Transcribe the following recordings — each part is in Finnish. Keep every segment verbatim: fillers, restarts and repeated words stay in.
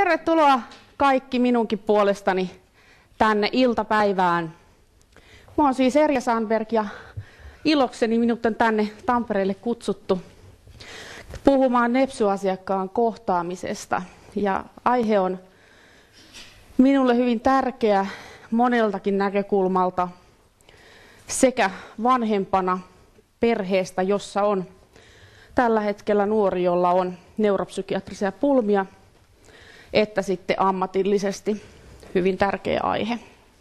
Tervetuloa kaikki minunkin puolestani tänne iltapäivään. Mä oon siis Erja Sandberg ja ilokseni minut on tänne Tampereelle kutsuttu puhumaan Nepsy-asiakkaan kohtaamisesta. Ja aihe on minulle hyvin tärkeä moneltakin näkökulmalta sekä vanhempana perheestä, jossa on tällä hetkellä nuori, jolla on neuropsykiatrisia pulmia, että sitten ammatillisesti hyvin tärkeä aihe.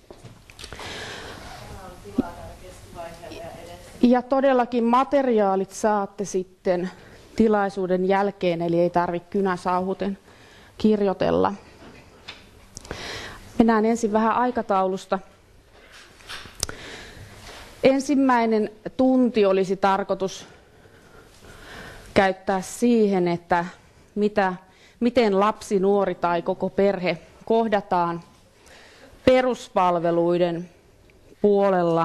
Ja todellakin materiaalit saatte sitten tilaisuuden jälkeen, eli ei tarvitse kynäsauhuten kirjoitella. Mennään ensin vähän aikataulusta. Ensimmäinen tunti olisi tarkoitus käyttää siihen, että mitä, miten lapsi, nuori tai koko perhe kohdataan peruspalveluiden puolella.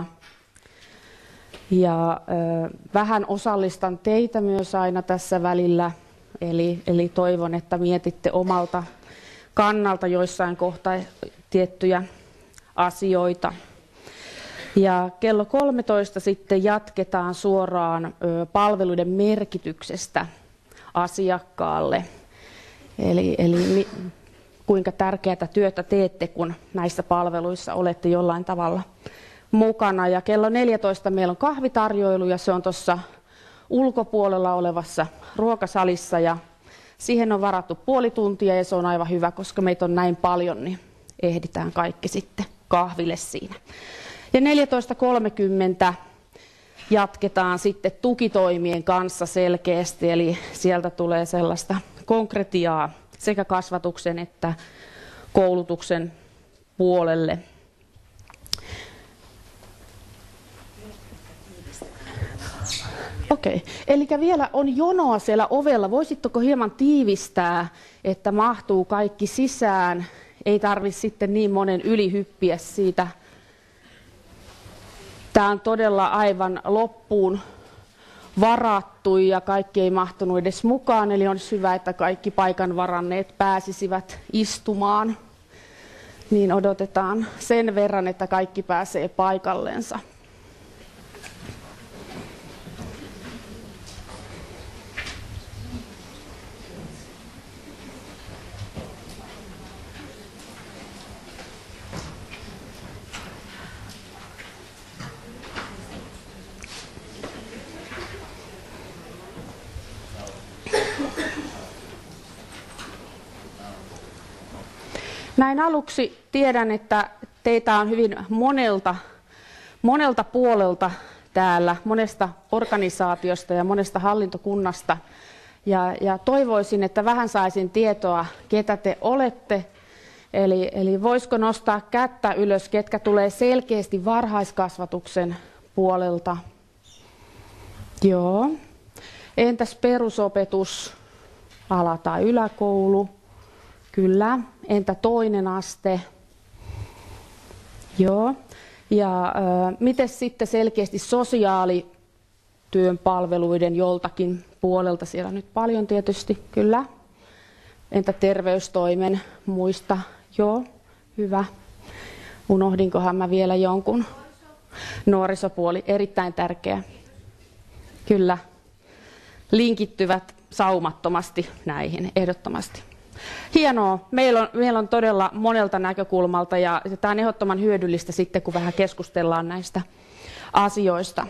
Ja ö, vähän osallistan teitä myös aina tässä välillä, eli, eli toivon, että mietitte omalta kannalta joissain kohtaa tiettyjä asioita. Ja kello kolmetoista sitten jatketaan suoraan ö, palveluiden merkityksestä asiakkaalle. Eli, eli mi, kuinka tärkeää työtä teette, kun näissä palveluissa olette jollain tavalla mukana. Ja kello neljätoista meillä on kahvitarjoilu ja se on tuossa ulkopuolella olevassa ruokasalissa. Ja siihen on varattu puoli tuntia ja se on aivan hyvä, koska meitä on näin paljon, niin ehditään kaikki sitten kahville siinä. Ja neljätoista kolmekymmentä jatketaan sitten tukitoimien kanssa selkeästi, eli sieltä tulee sellaista konkretiaa sekä kasvatuksen että koulutuksen puolelle. Okei, eli vielä on jonoa siellä ovella. Voisitteko hieman tiivistää, että mahtuu kaikki sisään? Ei tarvitse sitten niin monen yli hyppiä siitä. Tämä on todella aivan loppuun varattu ja kaikki ei mahtunut edes mukaan. Eli on hyvä, että kaikki paikan varanneet pääsisivät istumaan. Niin odotetaan sen verran, että kaikki pääsee paikallensa. Näin aluksi tiedän, että teitä on hyvin monelta, monelta puolelta täällä, monesta organisaatiosta ja monesta hallintokunnasta. Ja, ja toivoisin, että vähän saisin tietoa, ketä te olette. Eli, eli voisiko nostaa kättä ylös, ketkä tulee selkeästi varhaiskasvatuksen puolelta? Joo. Entäs perusopetus, ala- tai yläkoulu? Kyllä. Entä toinen aste? Joo. Ja äh, miten sitten selkeästi sosiaalityön palveluiden joltakin puolelta? Siellä on nyt paljon tietysti, kyllä. Entä terveystoimen muista? Joo, hyvä. Unohdinkohan mä vielä jonkun? Nuorisopuoli, erittäin tärkeä. Kyllä. Linkittyvät saumattomasti näihin, ehdottomasti. Hienoa. Meillä on, meillä on todella monelta näkökulmalta ja tämä on ehdottoman hyödyllistä sitten, kun vähän keskustellaan näistä asioista.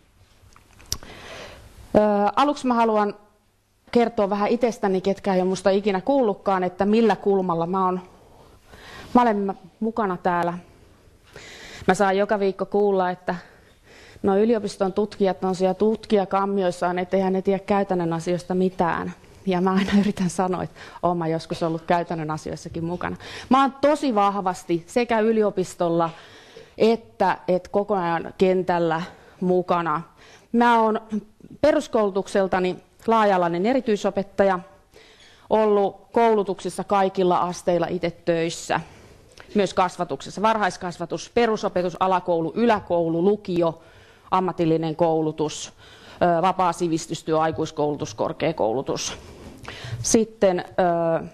Ö, aluksi mä haluan kertoa vähän itsestäni, ketkä ei ole musta ikinä kuullutkaan, että millä kulmalla mä, on, mä olen mukana täällä. Mä saan joka viikko kuulla, että no yliopiston tutkijat on siellä tutkijakammioissaan, etteihän ne tiedä käytännön asioista mitään. Ja mä aina yritän sanoa, että olen mä joskus ollut käytännön asioissakin mukana. Mä oon tosi vahvasti sekä yliopistolla että, että koko ajan kentällä mukana. Mä oon peruskoulutukseltani laaja-alainen erityisopettaja, ollut koulutuksessa kaikilla asteilla itse töissä. Myös kasvatuksessa, varhaiskasvatus, perusopetus, alakoulu, yläkoulu, lukio, ammatillinen koulutus, vapaa sivistystyö, aikuiskoulutus, korkeakoulutus. Sitten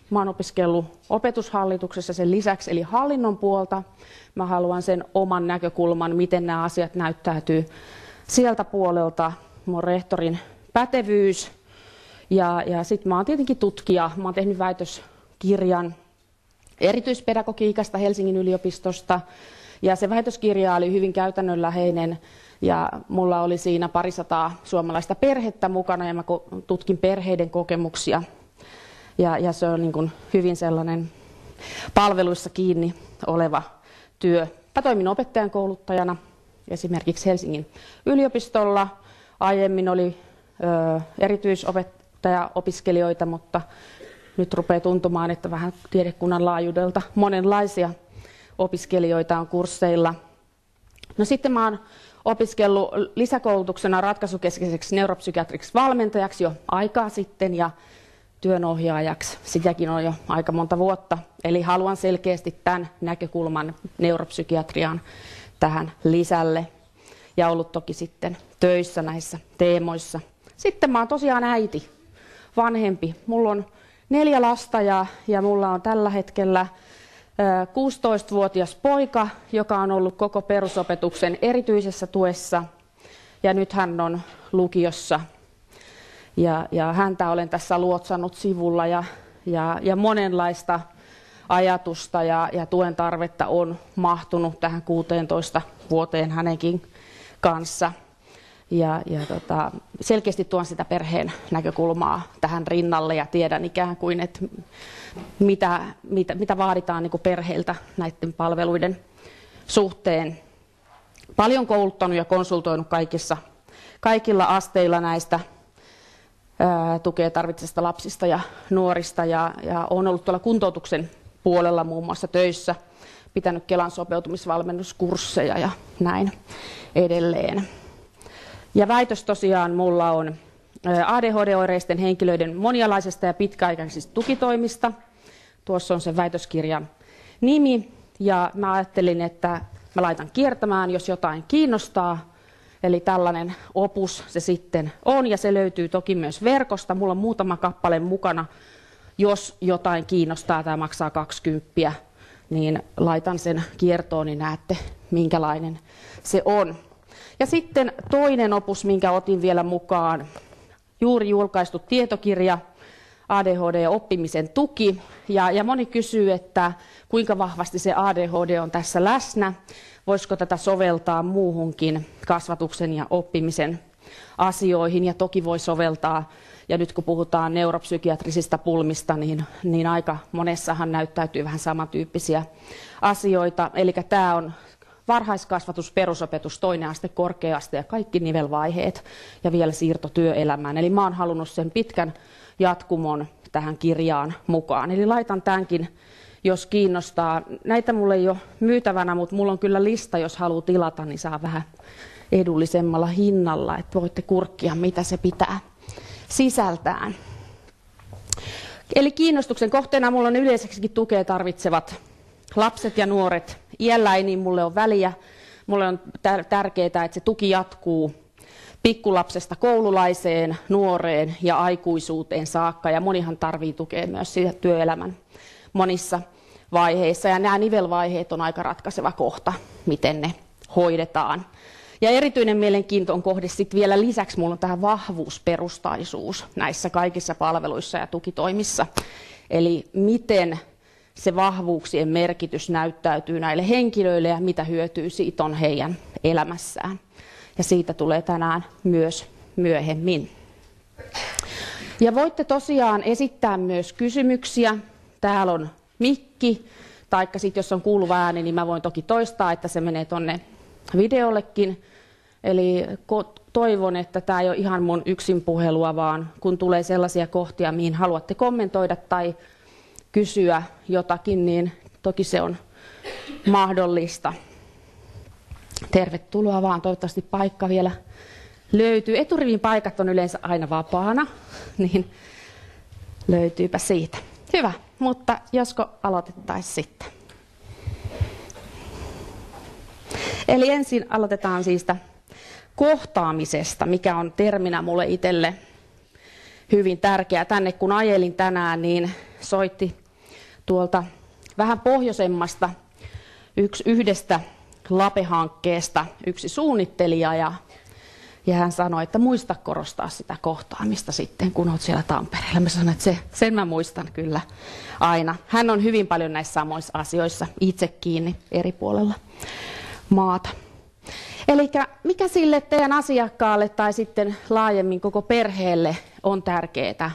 Mä oon opiskellut opetushallituksessa sen lisäksi, eli hallinnon puolta. Mä haluan sen oman näkökulman, miten nämä asiat näyttäytyy sieltä puolelta. Mun rehtorin pätevyys. Ja, ja sitten mä oon tietenkin tutkija. Mä oon tehnyt väitöskirjan erityispedagogiikasta Helsingin yliopistosta. Ja se väitöskirja oli hyvin käytännönläheinen. Ja mulla oli siinä parisataa suomalaista perhettä mukana ja mä tutkin perheiden kokemuksia. Ja, ja se on niin kuin hyvin sellainen palveluissa kiinni oleva työ. Mä toimin opettajan kouluttajana esimerkiksi Helsingin yliopistolla. Aiemmin oli ö, erityisopettajaopiskelijoita, mutta nyt rupeaa tuntumaan, että vähän tiedekunnan laajuudelta monenlaisia opiskelijoita on kursseilla. No sitten mä oon opiskellut lisäkoulutuksena ratkaisukeskeiseksi neuropsykiatriksi valmentajaksi jo aikaa sitten ja työnohjaajaksi. Sitäkin on jo aika monta vuotta. Eli haluan selkeästi tämän näkökulman neuropsykiatriaan tähän lisälle. Ja ollut toki sitten töissä näissä teemoissa. Sitten mä oon tosiaan äiti, vanhempi. Mulla on neljä lasta ja, ja mulla on tällä hetkellä kuusitoistavuotias poika, joka on ollut koko perusopetuksen erityisessä tuessa. Ja nyt hän on lukiossa. Ja, ja häntä olen tässä luotsannut sivulla ja, ja, ja monenlaista ajatusta ja, ja tuen tarvetta on mahtunut tähän kuuteentoista vuoteen hänenkin kanssa. Ja, ja tota, selkeästi tuon sitä perheen näkökulmaa tähän rinnalle ja tiedän ikään kuin, että mitä, mitä, mitä vaaditaan niin kuin perheiltä näiden palveluiden suhteen. Paljon kouluttanut ja konsultoinut kaikissa, kaikilla asteilla näistä ää, tukea tarvitsevista lapsista ja nuorista ja, ja olen ollut tuolla kuntoutuksen puolella muun muassa töissä, pitänyt Kelan sopeutumisvalmennuskursseja ja näin edelleen. Ja väitös tosiaan mulla on A D H D-oireisten henkilöiden monialaisesta ja pitkäaikaisista tukitoimista. Tuossa on sen väitöskirjan nimi ja mä ajattelin, että mä laitan kiertämään, jos jotain kiinnostaa. Eli tällainen opus se sitten on ja se löytyy toki myös verkosta. Mulla on muutama kappale mukana. Jos jotain kiinnostaa, tämä maksaa kaksikymmentä, niin laitan sen kiertoon, niin näette minkälainen se on. Ja sitten toinen opus, minkä otin vielä mukaan, juuri julkaistu tietokirja, A D H D-oppimisen tuki. Ja, ja moni kysyy, että kuinka vahvasti se A D H D on tässä läsnä, voisiko tätä soveltaa muuhunkin kasvatuksen ja oppimisen asioihin, ja toki voi soveltaa. Ja nyt kun puhutaan neuropsykiatrisista pulmista, niin, niin aika monessahan näyttäytyy vähän samantyyppisiä asioita. Eli tämä on varhaiskasvatus, perusopetus, toinen aste, korkea-aste ja kaikki nivelvaiheet ja vielä siirto työelämään. Eli mä oon halunnut sen pitkän jatkumon tähän kirjaan mukaan. Eli laitan tämänkin, jos kiinnostaa. Näitä mulla ei ole myytävänä, mutta mulla on kyllä lista, jos haluaa tilata, niin saa vähän edullisemmalla hinnalla, että voitte kurkkia, mitä se pitää sisältään. Eli kiinnostuksen kohteena mulla on yleiseksikin tukea tarvitsevat lapset ja nuoret. Iällä ei niin mulle on väliä. Mulle on tärkeää, että se tuki jatkuu pikkulapsesta koululaiseen, nuoreen ja aikuisuuteen saakka. Ja monihan tarvii tukea myös työelämän monissa vaiheissa. Ja nämä nivelvaiheet on aika ratkaiseva kohta, miten ne hoidetaan. Ja erityinen mielenkiintoinen kohde sitten vielä lisäksi mulla on tähän vahvuusperustaisuus näissä kaikissa palveluissa ja tukitoimissa. Eli miten se vahvuuksien merkitys näyttäytyy näille henkilöille ja mitä hyötyä siitä on heidän elämässään. Ja siitä tulee tänään myös myöhemmin. Ja voitte tosiaan esittää myös kysymyksiä. Täällä on mikki, taikka sitten jos on kuuluva ääni, niin mä voin toki toistaa, että se menee tonne videollekin. Eli toivon, että tämä ei ole ihan mun yksin puhelua, vaan kun tulee sellaisia kohtia, mihin haluatte kommentoida tai kysyä jotakin, niin toki se on mahdollista. Tervetuloa vaan, toivottavasti paikka vielä löytyy. Eturivin paikat on yleensä aina vapaana, niin löytyypä siitä. Hyvä, mutta josko aloitettaisiin sitten. Eli ensin aloitetaan siitä kohtaamisesta, mikä on terminä mulle itselle hyvin tärkeä. Tänne kun ajelin tänään, niin soitti tuolta vähän pohjoisemmasta yksi yhdestä LAPE-hankkeesta yksi suunnittelija ja, ja hän sanoi, että muista korostaa sitä kohtaamista sitten, kun olet siellä Tampereella. Mä sanoin, että se, sen mä muistan kyllä aina. Hän on hyvin paljon näissä samoissa asioissa itse kiinni eri puolella maata. Eli mikä sille teidän asiakkaalle tai sitten laajemmin koko perheelle on tärkeää?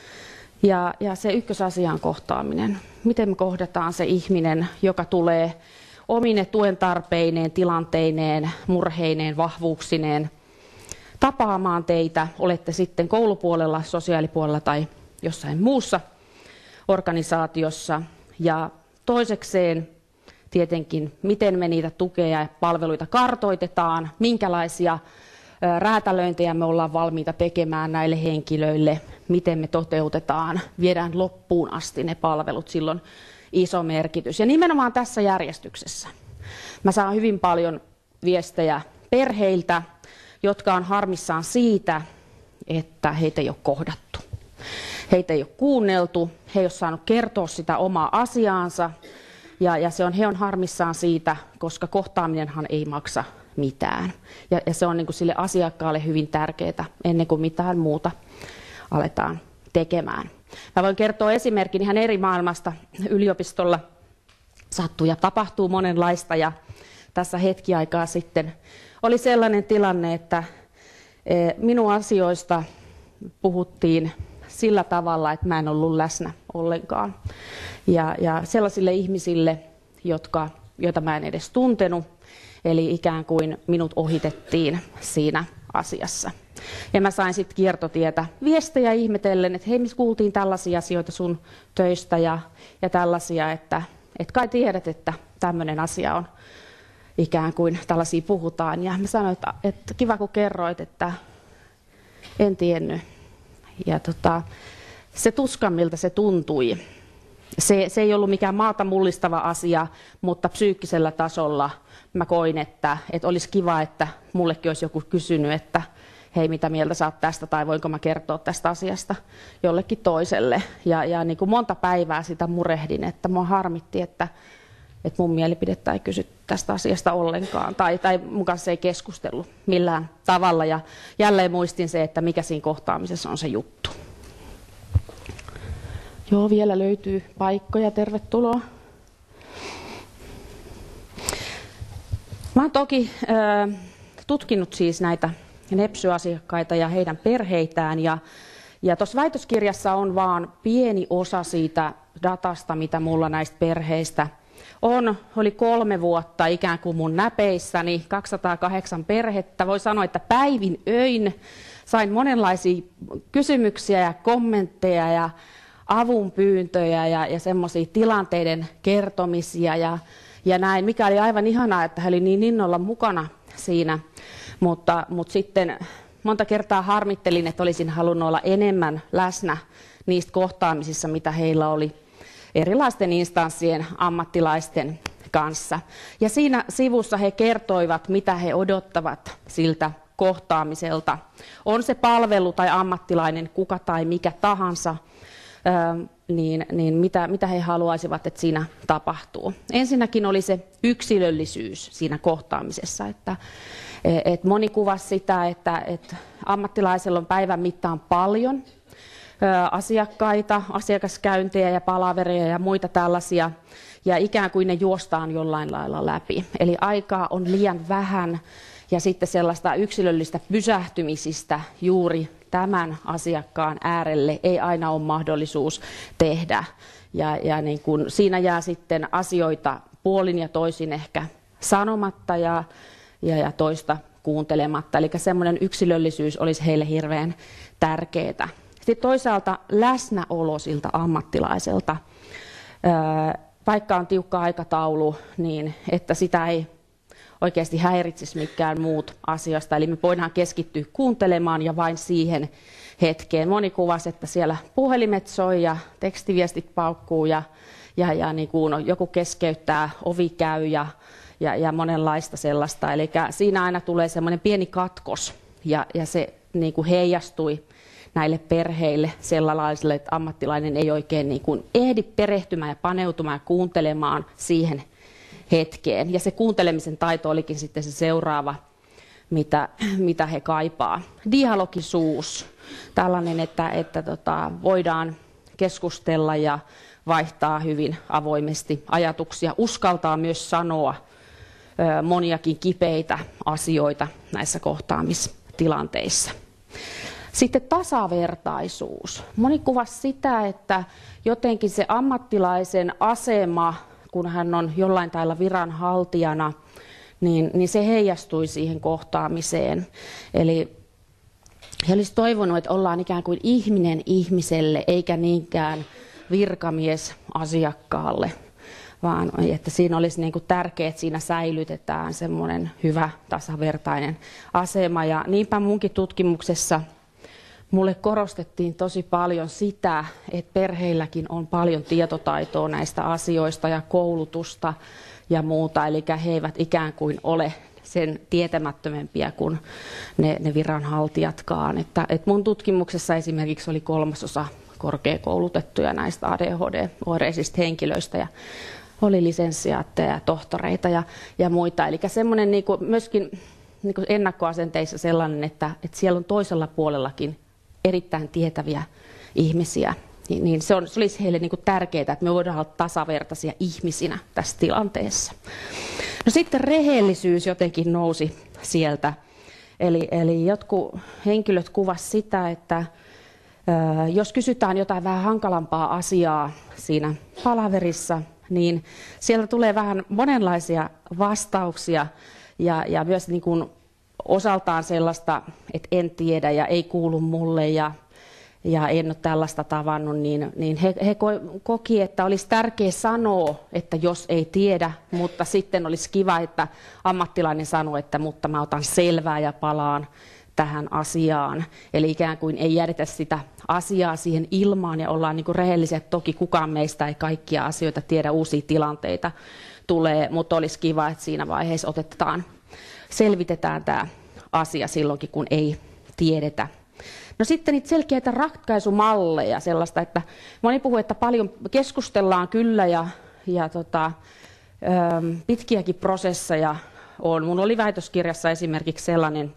Ja, ja se ykkösasia on kohtaaminen. Miten me kohdataan se ihminen, joka tulee omine tuen tarpeineen, tilanteineen, murheineen, vahvuuksineen tapaamaan teitä, olette sitten koulupuolella, sosiaalipuolella tai jossain muussa organisaatiossa. Ja toisekseen tietenkin, miten me niitä tukea ja palveluita kartoitetaan, minkälaisia räätälöintejä me ollaan valmiita tekemään näille henkilöille, miten me toteutetaan, viedään loppuun asti ne palvelut, silloin iso merkitys. Ja nimenomaan tässä järjestyksessä. Mä saan hyvin paljon viestejä perheiltä, jotka on harmissaan siitä, että heitä ei ole kohdattu. Heitä ei ole kuunneltu, he ei ole saanut kertoa sitä omaa asiaansa. Ja, ja se on, he on harmissaan siitä, koska kohtaaminenhan ei maksa mitään. Ja, ja se on niin kuin sille asiakkaalle hyvin tärkeää ennen kuin mitään muuta aletaan tekemään. Mä voin kertoa esimerkin ihan eri maailmasta. Yliopistolla sattuu ja tapahtuu monenlaista ja tässä hetki aikaa sitten oli sellainen tilanne, että minun asioista puhuttiin sillä tavalla, että mä en ollut läsnä ollenkaan. Ja, ja sellaisille ihmisille, jotka, joita mä en edes tuntenut, eli ikään kuin minut ohitettiin siinä asiassa. Ja mä sain sitten kiertotietä viestejä ihmetellen, että hei, me kuultiin tällaisia asioita sun töistä ja, ja tällaisia, että et kai tiedät, että tämmöinen asia on ikään kuin tällaisia puhutaan. Ja mä sanoin, että, että kiva kun kerroit, että en tiennyt. Ja tota, se tuska, miltä se tuntui, se, se ei ollut mikään maata mullistava asia, mutta psyykkisellä tasolla mä koin, että, että olisi kiva, että mullekin olisi joku kysynyt, että hei, mitä mieltä sä oot tästä, tai voinko mä kertoa tästä asiasta jollekin toiselle. Ja, ja niin kuin monta päivää sitä murehdin, että mua harmitti, että, että mun mielipidettä ei kysy tästä asiasta ollenkaan, tai, tai mun kanssa ei keskustellut millään tavalla. Ja jälleen muistin se, että mikä siinä kohtaamisessa on se juttu. Joo, vielä löytyy paikkoja, tervetuloa. Mä oon toki äh, tutkinut siis näitä nepsy-asiakkaita ja heidän perheitään. Ja, ja tuossa väitöskirjassa on vaan pieni osa siitä datasta, mitä mulla näistä perheistä on. Oli kolme vuotta ikään kuin mun näpeissäni, kaksisataakahdeksan perhettä. Voi sanoa, että päivin öin sain monenlaisia kysymyksiä ja kommentteja ja avunpyyntöjä ja, ja semmoisia tilanteiden kertomisia ja, ja näin, mikä oli aivan ihanaa, että he oli niin innolla mukana siinä. Mutta, mutta sitten monta kertaa harmittelin, että olisin halunnut olla enemmän läsnä niistä kohtaamisissa, mitä heillä oli erilaisten instanssien ammattilaisten kanssa. Ja siinä sivussa he kertoivat, mitä he odottavat siltä kohtaamiselta. On se palvelu tai ammattilainen, kuka tai mikä tahansa, niin, niin mitä, mitä he haluaisivat, että siinä tapahtuu. Ensinnäkin oli se yksilöllisyys siinä kohtaamisessa, että et moni kuvasi sitä, että et ammattilaisella on päivän mittaan paljon asiakkaita, asiakaskäyntejä ja palavereja ja muita tällaisia, ja ikään kuin ne juostaan jollain lailla läpi. Eli aikaa on liian vähän, ja sitten sellaista yksilöllistä pysähtymisistä juuri tämän asiakkaan äärelle ei aina ole mahdollisuus tehdä. Ja, ja niin kun siinä jää sitten asioita puolin ja toisin ehkä sanomatta ja, ja, ja toista kuuntelematta. Eli semmoinen yksilöllisyys olisi heille hirveän tärkeää. Sitten toisaalta läsnäolo siltä ammattilaiselta, vaikka on tiukka aikataulu, niin että sitä ei oikeasti häiritsisi mikään muut asiasta. Eli me voidaan keskittyä kuuntelemaan ja vain siihen hetkeen. Moni kuvasi, että siellä puhelimet soi ja tekstiviestit paukkuu ja, ja, ja niin kuin joku keskeyttää, ovi käy ja, ja, ja monenlaista sellaista. Eli siinä aina tulee semmoinen pieni katkos ja, ja se niin kuin heijastui näille perheille sellaisille, että ammattilainen ei oikein niin kuin ehdi perehtymään ja paneutumaan ja kuuntelemaan siihen hetkeen. Ja se kuuntelemisen taito olikin sitten se seuraava, mitä, mitä he kaipaa. Dialogisuus, tällainen, että, että tota, voidaan keskustella ja vaihtaa hyvin avoimesti ajatuksia, uskaltaa myös sanoa ö, moniakin kipeitä asioita näissä kohtaamistilanteissa. Sitten tasavertaisuus. Moni kuvasi sitä, että jotenkin se ammattilaisen asema, kun hän on jollain tavalla viranhaltijana, niin, niin se heijastui siihen kohtaamiseen. Eli he olisivat toivonut, että ollaan ikään kuin ihminen ihmiselle, eikä niinkään virkamies asiakkaalle, vaan että siinä olisi niin kuin tärkeää, että siinä säilytetään semmoinen hyvä tasavertainen asema. Ja niinpä munkin tutkimuksessa mulle korostettiin tosi paljon sitä, että perheilläkin on paljon tietotaitoa näistä asioista ja koulutusta ja muuta, eli he eivät ikään kuin ole sen tietämättömämpiä kuin ne, ne viranhaltijatkaan. Että, että mun tutkimuksessa esimerkiksi oli kolmasosa korkeakoulutettuja näistä A D H D-oireisista henkilöistä ja oli lisenssiaatteja ja tohtoreita ja, ja muita. Eli semmoinen niin kuin myöskin niin kuin ennakkoasenteissa sellainen, että, että siellä on toisella puolellakin erittäin tietäviä ihmisiä. Niin, niin se, on, se olisi heille niin kuin tärkeää, että me voidaan olla tasavertaisia ihmisinä tässä tilanteessa. No sitten rehellisyys jotenkin nousi sieltä. Eli, eli jotkut henkilöt kuvasivat sitä, että ö, jos kysytään jotain vähän hankalampaa asiaa siinä palaverissa, niin sieltä tulee vähän monenlaisia vastauksia ja, ja myös niin kuin osaltaan sellaista, että en tiedä ja ei kuulu mulle ja, ja en ole tällaista tavannut, niin, niin he, he koki, että olisi tärkeää sanoa, että jos ei tiedä, mutta sitten olisi kiva, että ammattilainen sanoo, että mutta mä otan selvää ja palaan tähän asiaan. Eli ikään kuin ei jätetä sitä asiaa siihen ilmaan ja ollaan niin kuin rehellisiä, että toki kukaan meistä ei kaikkia asioita tiedä, uusia tilanteita tulee, mutta olisi kiva, että siinä vaiheessa otetaan, selvitetään tämä asia silloinkin, kun ei tiedetä. No sitten niitä selkeitä ratkaisumalleja, sellaista, että moni puhuu, että paljon keskustellaan kyllä ja, ja tota, pitkiäkin prosesseja on. Mun oli väitöskirjassa esimerkiksi sellainen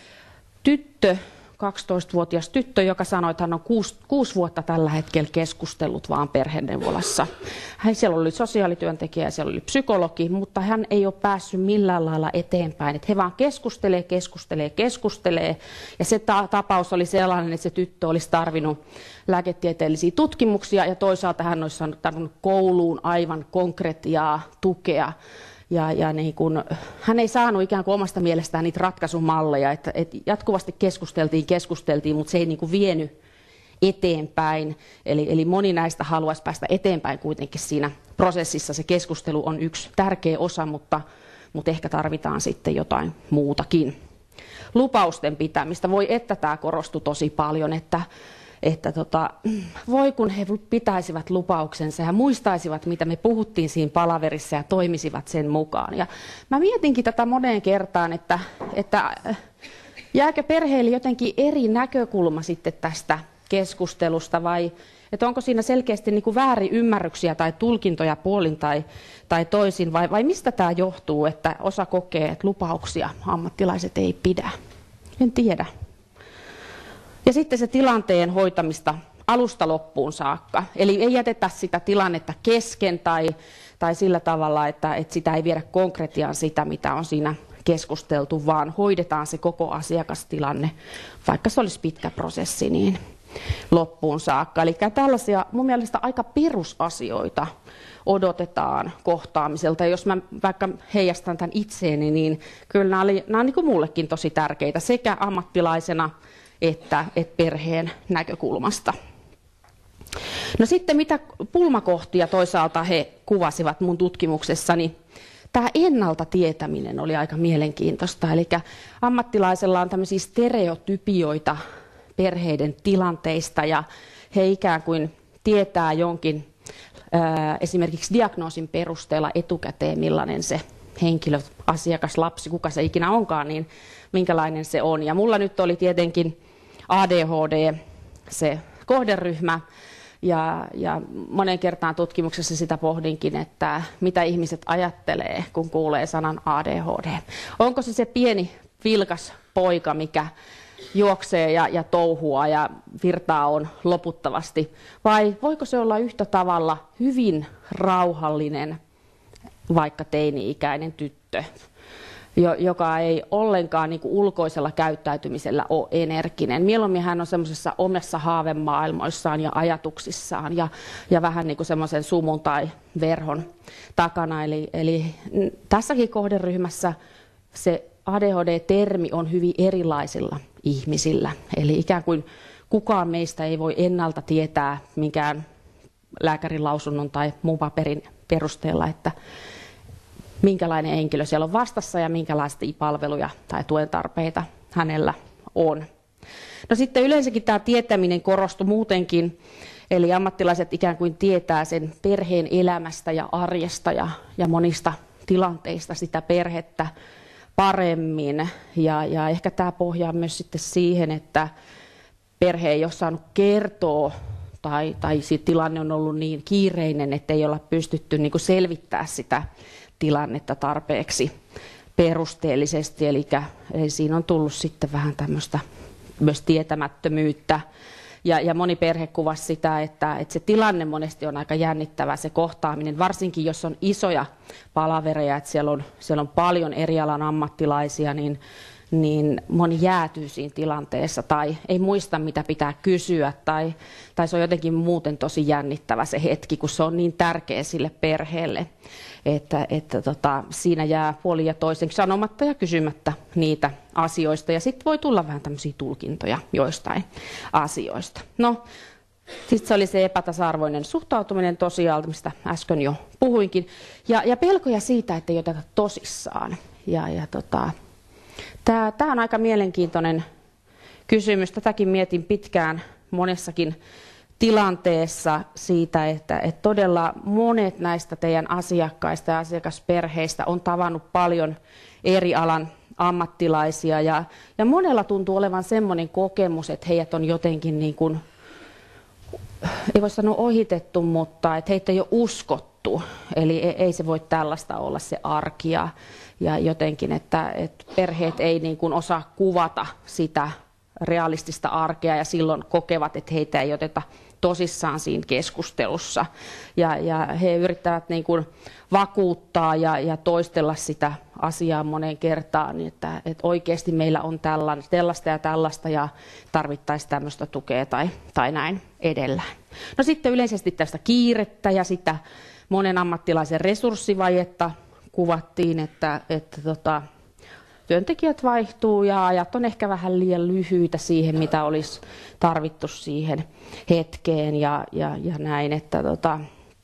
tyttö, kaksitoistavuotias tyttö, joka sanoi, että hän on kuusi, kuusi vuotta tällä hetkellä keskustellut vaan perheneuvolassa. Hän, siellä oli sosiaalityöntekijä ja siellä oli psykologi, mutta hän ei ole päässyt millään lailla eteenpäin. Että he vaan keskustelee, keskustelee, keskustelee. Ja se ta- tapaus oli sellainen, että se tyttö olisi tarvinnut lääketieteellisiä tutkimuksia ja toisaalta hän olisi tarvinnut kouluun aivan konkretiaa, tukea. Ja, ja niin kun, hän ei saanut ikään kuin omasta mielestään niitä ratkaisumalleja, että, että jatkuvasti keskusteltiin, keskusteltiin, mutta se ei niin kuin vienyt eteenpäin. Eli, eli moni näistä haluaisi päästä eteenpäin kuitenkin siinä prosessissa. Se keskustelu on yksi tärkeä osa, mutta, mutta ehkä tarvitaan sitten jotain muutakin. Lupausten pitämistä. Voi että tämä korostui tosi paljon, että että tota, voi kun he pitäisivät lupauksensa ja muistaisivat, mitä me puhuttiin siinä palaverissa ja toimisivat sen mukaan. Ja mä mietinkin tätä moneen kertaan, että, että jääkö perheelle jotenkin eri näkökulma sitten tästä keskustelusta vai että onko siinä selkeästi niin kuin väärin ymmärryksiä tai tulkintoja puolin tai, tai toisin vai, vai mistä tämä johtuu, että osa kokee, että lupauksia ammattilaiset ei pidä. En tiedä. Ja sitten se tilanteen hoitamista alusta loppuun saakka. Eli ei jätetä sitä tilannetta kesken tai, tai sillä tavalla, että, että sitä ei viedä konkretiaan sitä, mitä on siinä keskusteltu, vaan hoidetaan se koko asiakastilanne, vaikka se olisi pitkä prosessi, niin loppuun saakka. Eli tällaisia mun mielestä aika perusasioita odotetaan kohtaamiselta. Ja jos mä vaikka heijastan tämän itseeni, niin kyllä nämä, oli, nämä on niin kuin mullekin tosi tärkeitä sekä ammattilaisena että, että perheen näkökulmasta. No sitten mitä pulmakohtia toisaalta he kuvasivat mun tutkimuksessani. Tämä ennalta tietäminen oli aika mielenkiintoista. Eli ammattilaisella on tämmöisiä stereotypioita perheiden tilanteista ja he ikään kuin tietää jonkin ää, esimerkiksi diagnoosin perusteella etukäteen, millainen se henkilö, asiakas, lapsi, kuka se ikinä onkaan, niin minkälainen se on. Ja mulla nyt oli tietenkin A D H D se kohderyhmä. Ja, ja monen kertaan tutkimuksessa sitä pohdinkin, että mitä ihmiset ajattelee, kun kuulee sanan A D H D. Onko se se pieni vilkas poika, mikä juoksee ja, ja touhua ja virtaa on loputtavasti, vai voiko se olla yhtä tavalla hyvin rauhallinen, vaikka teini-ikäinen tyttö, joka ei ollenkaan niin kuin ulkoisella käyttäytymisellä ole energinen. Mieluummin hän on semmoisessa omassa haavemaailmoissaan ja ajatuksissaan ja, ja vähän niin kuin semmoisen sumun tai verhon takana. Eli, eli tässäkin kohderyhmässä se A D H D-termi on hyvin erilaisilla ihmisillä. Eli ikään kuin kukaan meistä ei voi ennalta tietää minkään lääkärin lausunnon tai muun paperin perusteella, että minkälainen henkilö siellä on vastassa ja minkälaisia palveluja tai tuen tarpeita hänellä on. No sitten yleensäkin tämä tietäminen korostui muutenkin, eli ammattilaiset ikään kuin tietää sen perheen elämästä ja arjesta ja, ja monista tilanteista sitä perhettä paremmin. Ja, ja ehkä tämä pohjaa myös sitten siihen, että perhe ei ole saanut kertoa tai, tai tilanne on ollut niin kiireinen, että ei olla pystytty niin kuin selvittää sitä tilannetta tarpeeksi perusteellisesti, eli, eli siinä on tullut sitten vähän tämmöistä myös tietämättömyyttä. Ja, ja moni perhe kuvasi sitä, että, että se tilanne monesti on aika jännittävä, se kohtaaminen, varsinkin jos on isoja palavereja, että siellä on, siellä on paljon eri alan ammattilaisia, niin, niin moni jäätyy siinä tilanteessa tai ei muista, mitä pitää kysyä, tai, tai se on jotenkin muuten tosi jännittävä se hetki, kun se on niin tärkeä sille perheelle, että, että tota, siinä jää puolin ja toisin sanomatta ja kysymättä niitä asioista, ja sitten voi tulla vähän tämmöisiä tulkintoja joistain asioista. No, sitten se oli se epätasa-arvoinen suhtautuminen tosiaan, mistä äsken jo puhuinkin, ja, ja pelkoja siitä, että ei oteta tosissaan. Ja, ja tota, Tämä on aika mielenkiintoinen kysymys. Tätäkin mietin pitkään monessakin tilanteessa siitä, että, että todella monet näistä teidän asiakkaista ja asiakasperheistä on tavannut paljon eri alan ammattilaisia. Ja, ja monella tuntuu olevan semmoinen kokemus, että heidät on jotenkin, niin kuin, ei voi sanoa ohitettu, mutta että heitä ei ole uskottu. Eli ei se voi tällaista olla se arki. Ja, ja jotenkin, että, että perheet ei niin kuin osaa kuvata sitä realistista arkea ja silloin kokevat, että heitä ei oteta tosissaan siinä keskustelussa. Ja, ja he yrittävät niin kuin vakuuttaa ja, ja toistella sitä asiaa moneen kertaan, niin että, että oikeasti meillä on tällaista ja tällaista ja tarvittaisiin tämmöistä tukea tai, tai näin edellä. No sitten yleisesti tästä kiirettä ja sitä monen ammattilaisen resurssivajetta kuvattiin, että, että tota, työntekijät vaihtuu ja ajat on ehkä vähän liian lyhyitä siihen, mitä olisi tarvittu siihen hetkeen ja, ja, ja näin. Että, tota,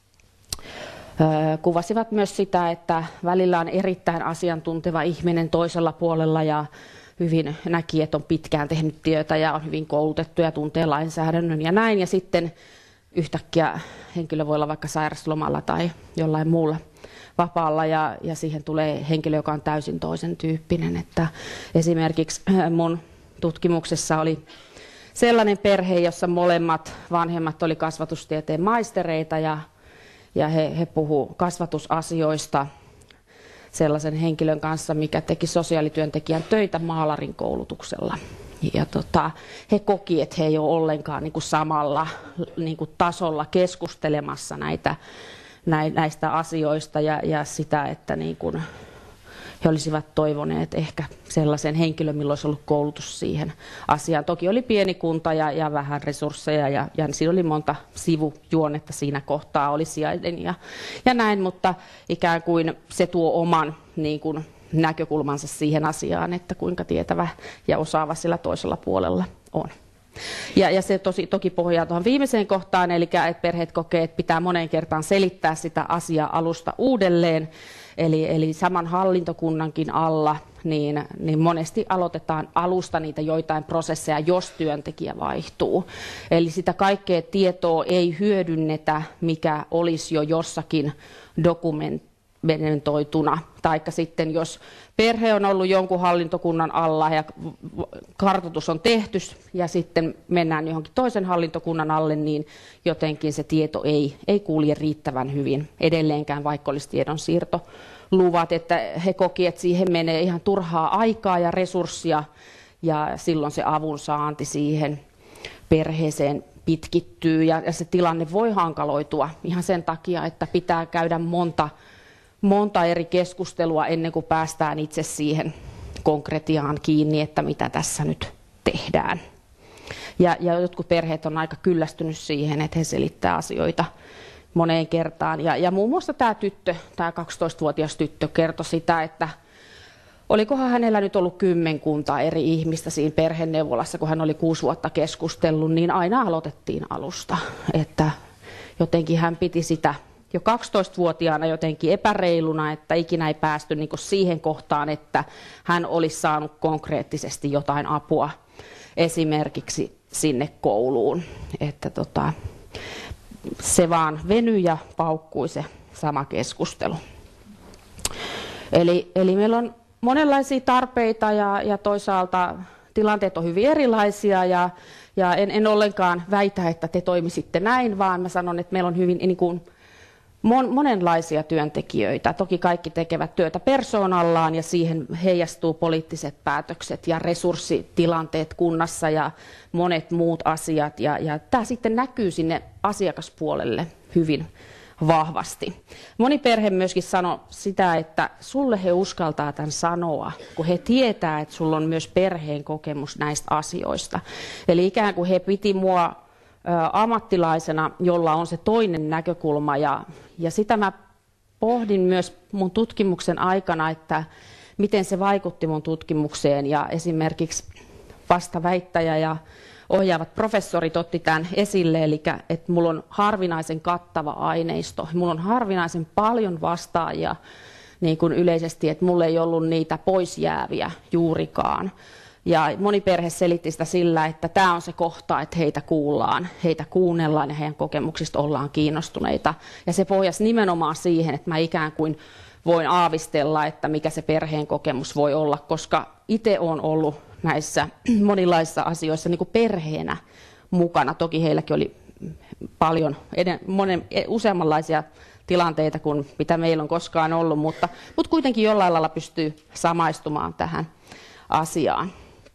ö, kuvasivat myös sitä, että välillä on erittäin asiantunteva ihminen toisella puolella ja hyvin näki, että on pitkään tehnyt työtä ja on hyvin koulutettu ja tuntee lainsäädännön ja näin. Ja sitten yhtäkkiä henkilö voi olla vaikka sairaslomalla tai jollain muulla vapaalla ja, ja siihen tulee henkilö, joka on täysin toisen tyyppinen. Että esimerkiksi mun tutkimuksessa oli sellainen perhe, jossa molemmat vanhemmat oli kasvatustieteen maistereita ja, ja he, he puhu kasvatusasioista sellaisen henkilön kanssa, mikä teki sosiaalityöntekijän töitä maalarin koulutuksella. Ja tota, he koki, että he ei ole ollenkaan niin kuin samalla niin kuin tasolla keskustelemassa näitä näistä asioista ja, ja sitä, että niin kuin he olisivat toivoneet ehkä sellaisen henkilön, millä olisi ollut koulutus siihen asiaan. Toki oli pieni kunta ja, ja vähän resursseja ja, ja siinä oli monta sivujuonnetta siinä kohtaa, oli sijainen ja, ja näin, mutta ikään kuin se tuo oman niin kuin näkökulmansa siihen asiaan, että kuinka tietävä ja osaava sillä toisella puolella on. Ja, ja se tosi, toki pohjaa tuohon viimeiseen kohtaan, eli että perheet kokee, että pitää moneen kertaan selittää sitä asiaa alusta uudelleen. Eli, eli saman hallintokunnankin alla, niin, niin monesti aloitetaan alusta niitä joitain prosesseja, jos työntekijä vaihtuu. Eli sitä kaikkea tietoa ei hyödynnetä, mikä olisi jo jossakin dokumentoitu. segmentoituna. Taikka sitten jos perhe on ollut jonkun hallintokunnan alla ja kartoitus on tehty ja sitten mennään johonkin toisen hallintokunnan alle, niin jotenkin se tieto ei, ei kulje riittävän hyvin edelleenkään, vaikka olisi tiedonsiirtoluvat, että he koki, että siihen menee ihan turhaa aikaa ja resurssia ja silloin se avun saanti siihen perheeseen pitkittyy ja, ja se tilanne voi hankaloitua ihan sen takia, että pitää käydä monta, monta eri keskustelua ennen kuin päästään itse siihen konkretiaan kiinni, että mitä tässä nyt tehdään. Ja, ja jotkut perheet on aika kyllästynyt siihen, että he selittää asioita moneen kertaan. Ja, ja muun muassa tämä tyttö, tämä kaksitoistavuotias tyttö kertoi sitä, että olikohan hänellä nyt ollut kymmenkunta eri ihmistä siinä perheneuvolassa, kun hän oli kuusi vuotta keskustellut, niin aina aloitettiin alusta. Että jotenkin hän piti sitä jo kaksitoistavuotiaana jotenkin epäreiluna, että ikinä ei päästy niin kuin siihen kohtaan, että hän olisi saanut konkreettisesti jotain apua esimerkiksi sinne kouluun. Että tota, se vaan venyi ja paukkui se sama keskustelu. Eli, eli meillä on monenlaisia tarpeita ja, ja toisaalta tilanteet on hyvin erilaisia ja, ja en, en ollenkaan väitä, että te toimisitte näin, vaan mä sanon, että meillä on hyvin niin kuin mon, monenlaisia työntekijöitä. Toki kaikki tekevät työtä persoonallaan ja siihen heijastuu poliittiset päätökset ja resurssitilanteet kunnassa ja monet muut asiat. Ja, ja tämä sitten näkyy sinne asiakaspuolelle hyvin vahvasti. Moni perhe myöskin sanoi sitä, että sulle he uskaltaa tämän sanoa, kun he tietää, että sulla on myös perheen kokemus näistä asioista. Eli ikään kuin he piti mua ä, ammattilaisena, jolla on se toinen näkökulma. Ja, ja sitä mä pohdin myös mun tutkimuksen aikana, että miten se vaikutti mun tutkimukseen. Ja esimerkiksi vastaväittäjä ja ohjaavat professorit otti tämän esille, eli että mulla on harvinaisen kattava aineisto, mulla on harvinaisen paljon vastaajia niin kuin yleisesti, että mulla ei ollut niitä poisjääviä juurikaan. Ja moni perhe selitti sitä sillä, että tämä on se kohta, että heitä kuullaan, heitä kuunnellaan ja heidän kokemuksista ollaan kiinnostuneita. Ja se pohjasi nimenomaan siihen, että mä ikään kuin voin aavistella, että mikä se perheen kokemus voi olla, koska itse olen ollut näissä monilaisissa asioissa niin kuin perheenä mukana. Toki heilläkin oli paljon, monen, useammanlaisia tilanteita kuin mitä meillä on koskaan ollut, mutta, mutta kuitenkin jollain lailla pystyy samaistumaan tähän asiaan.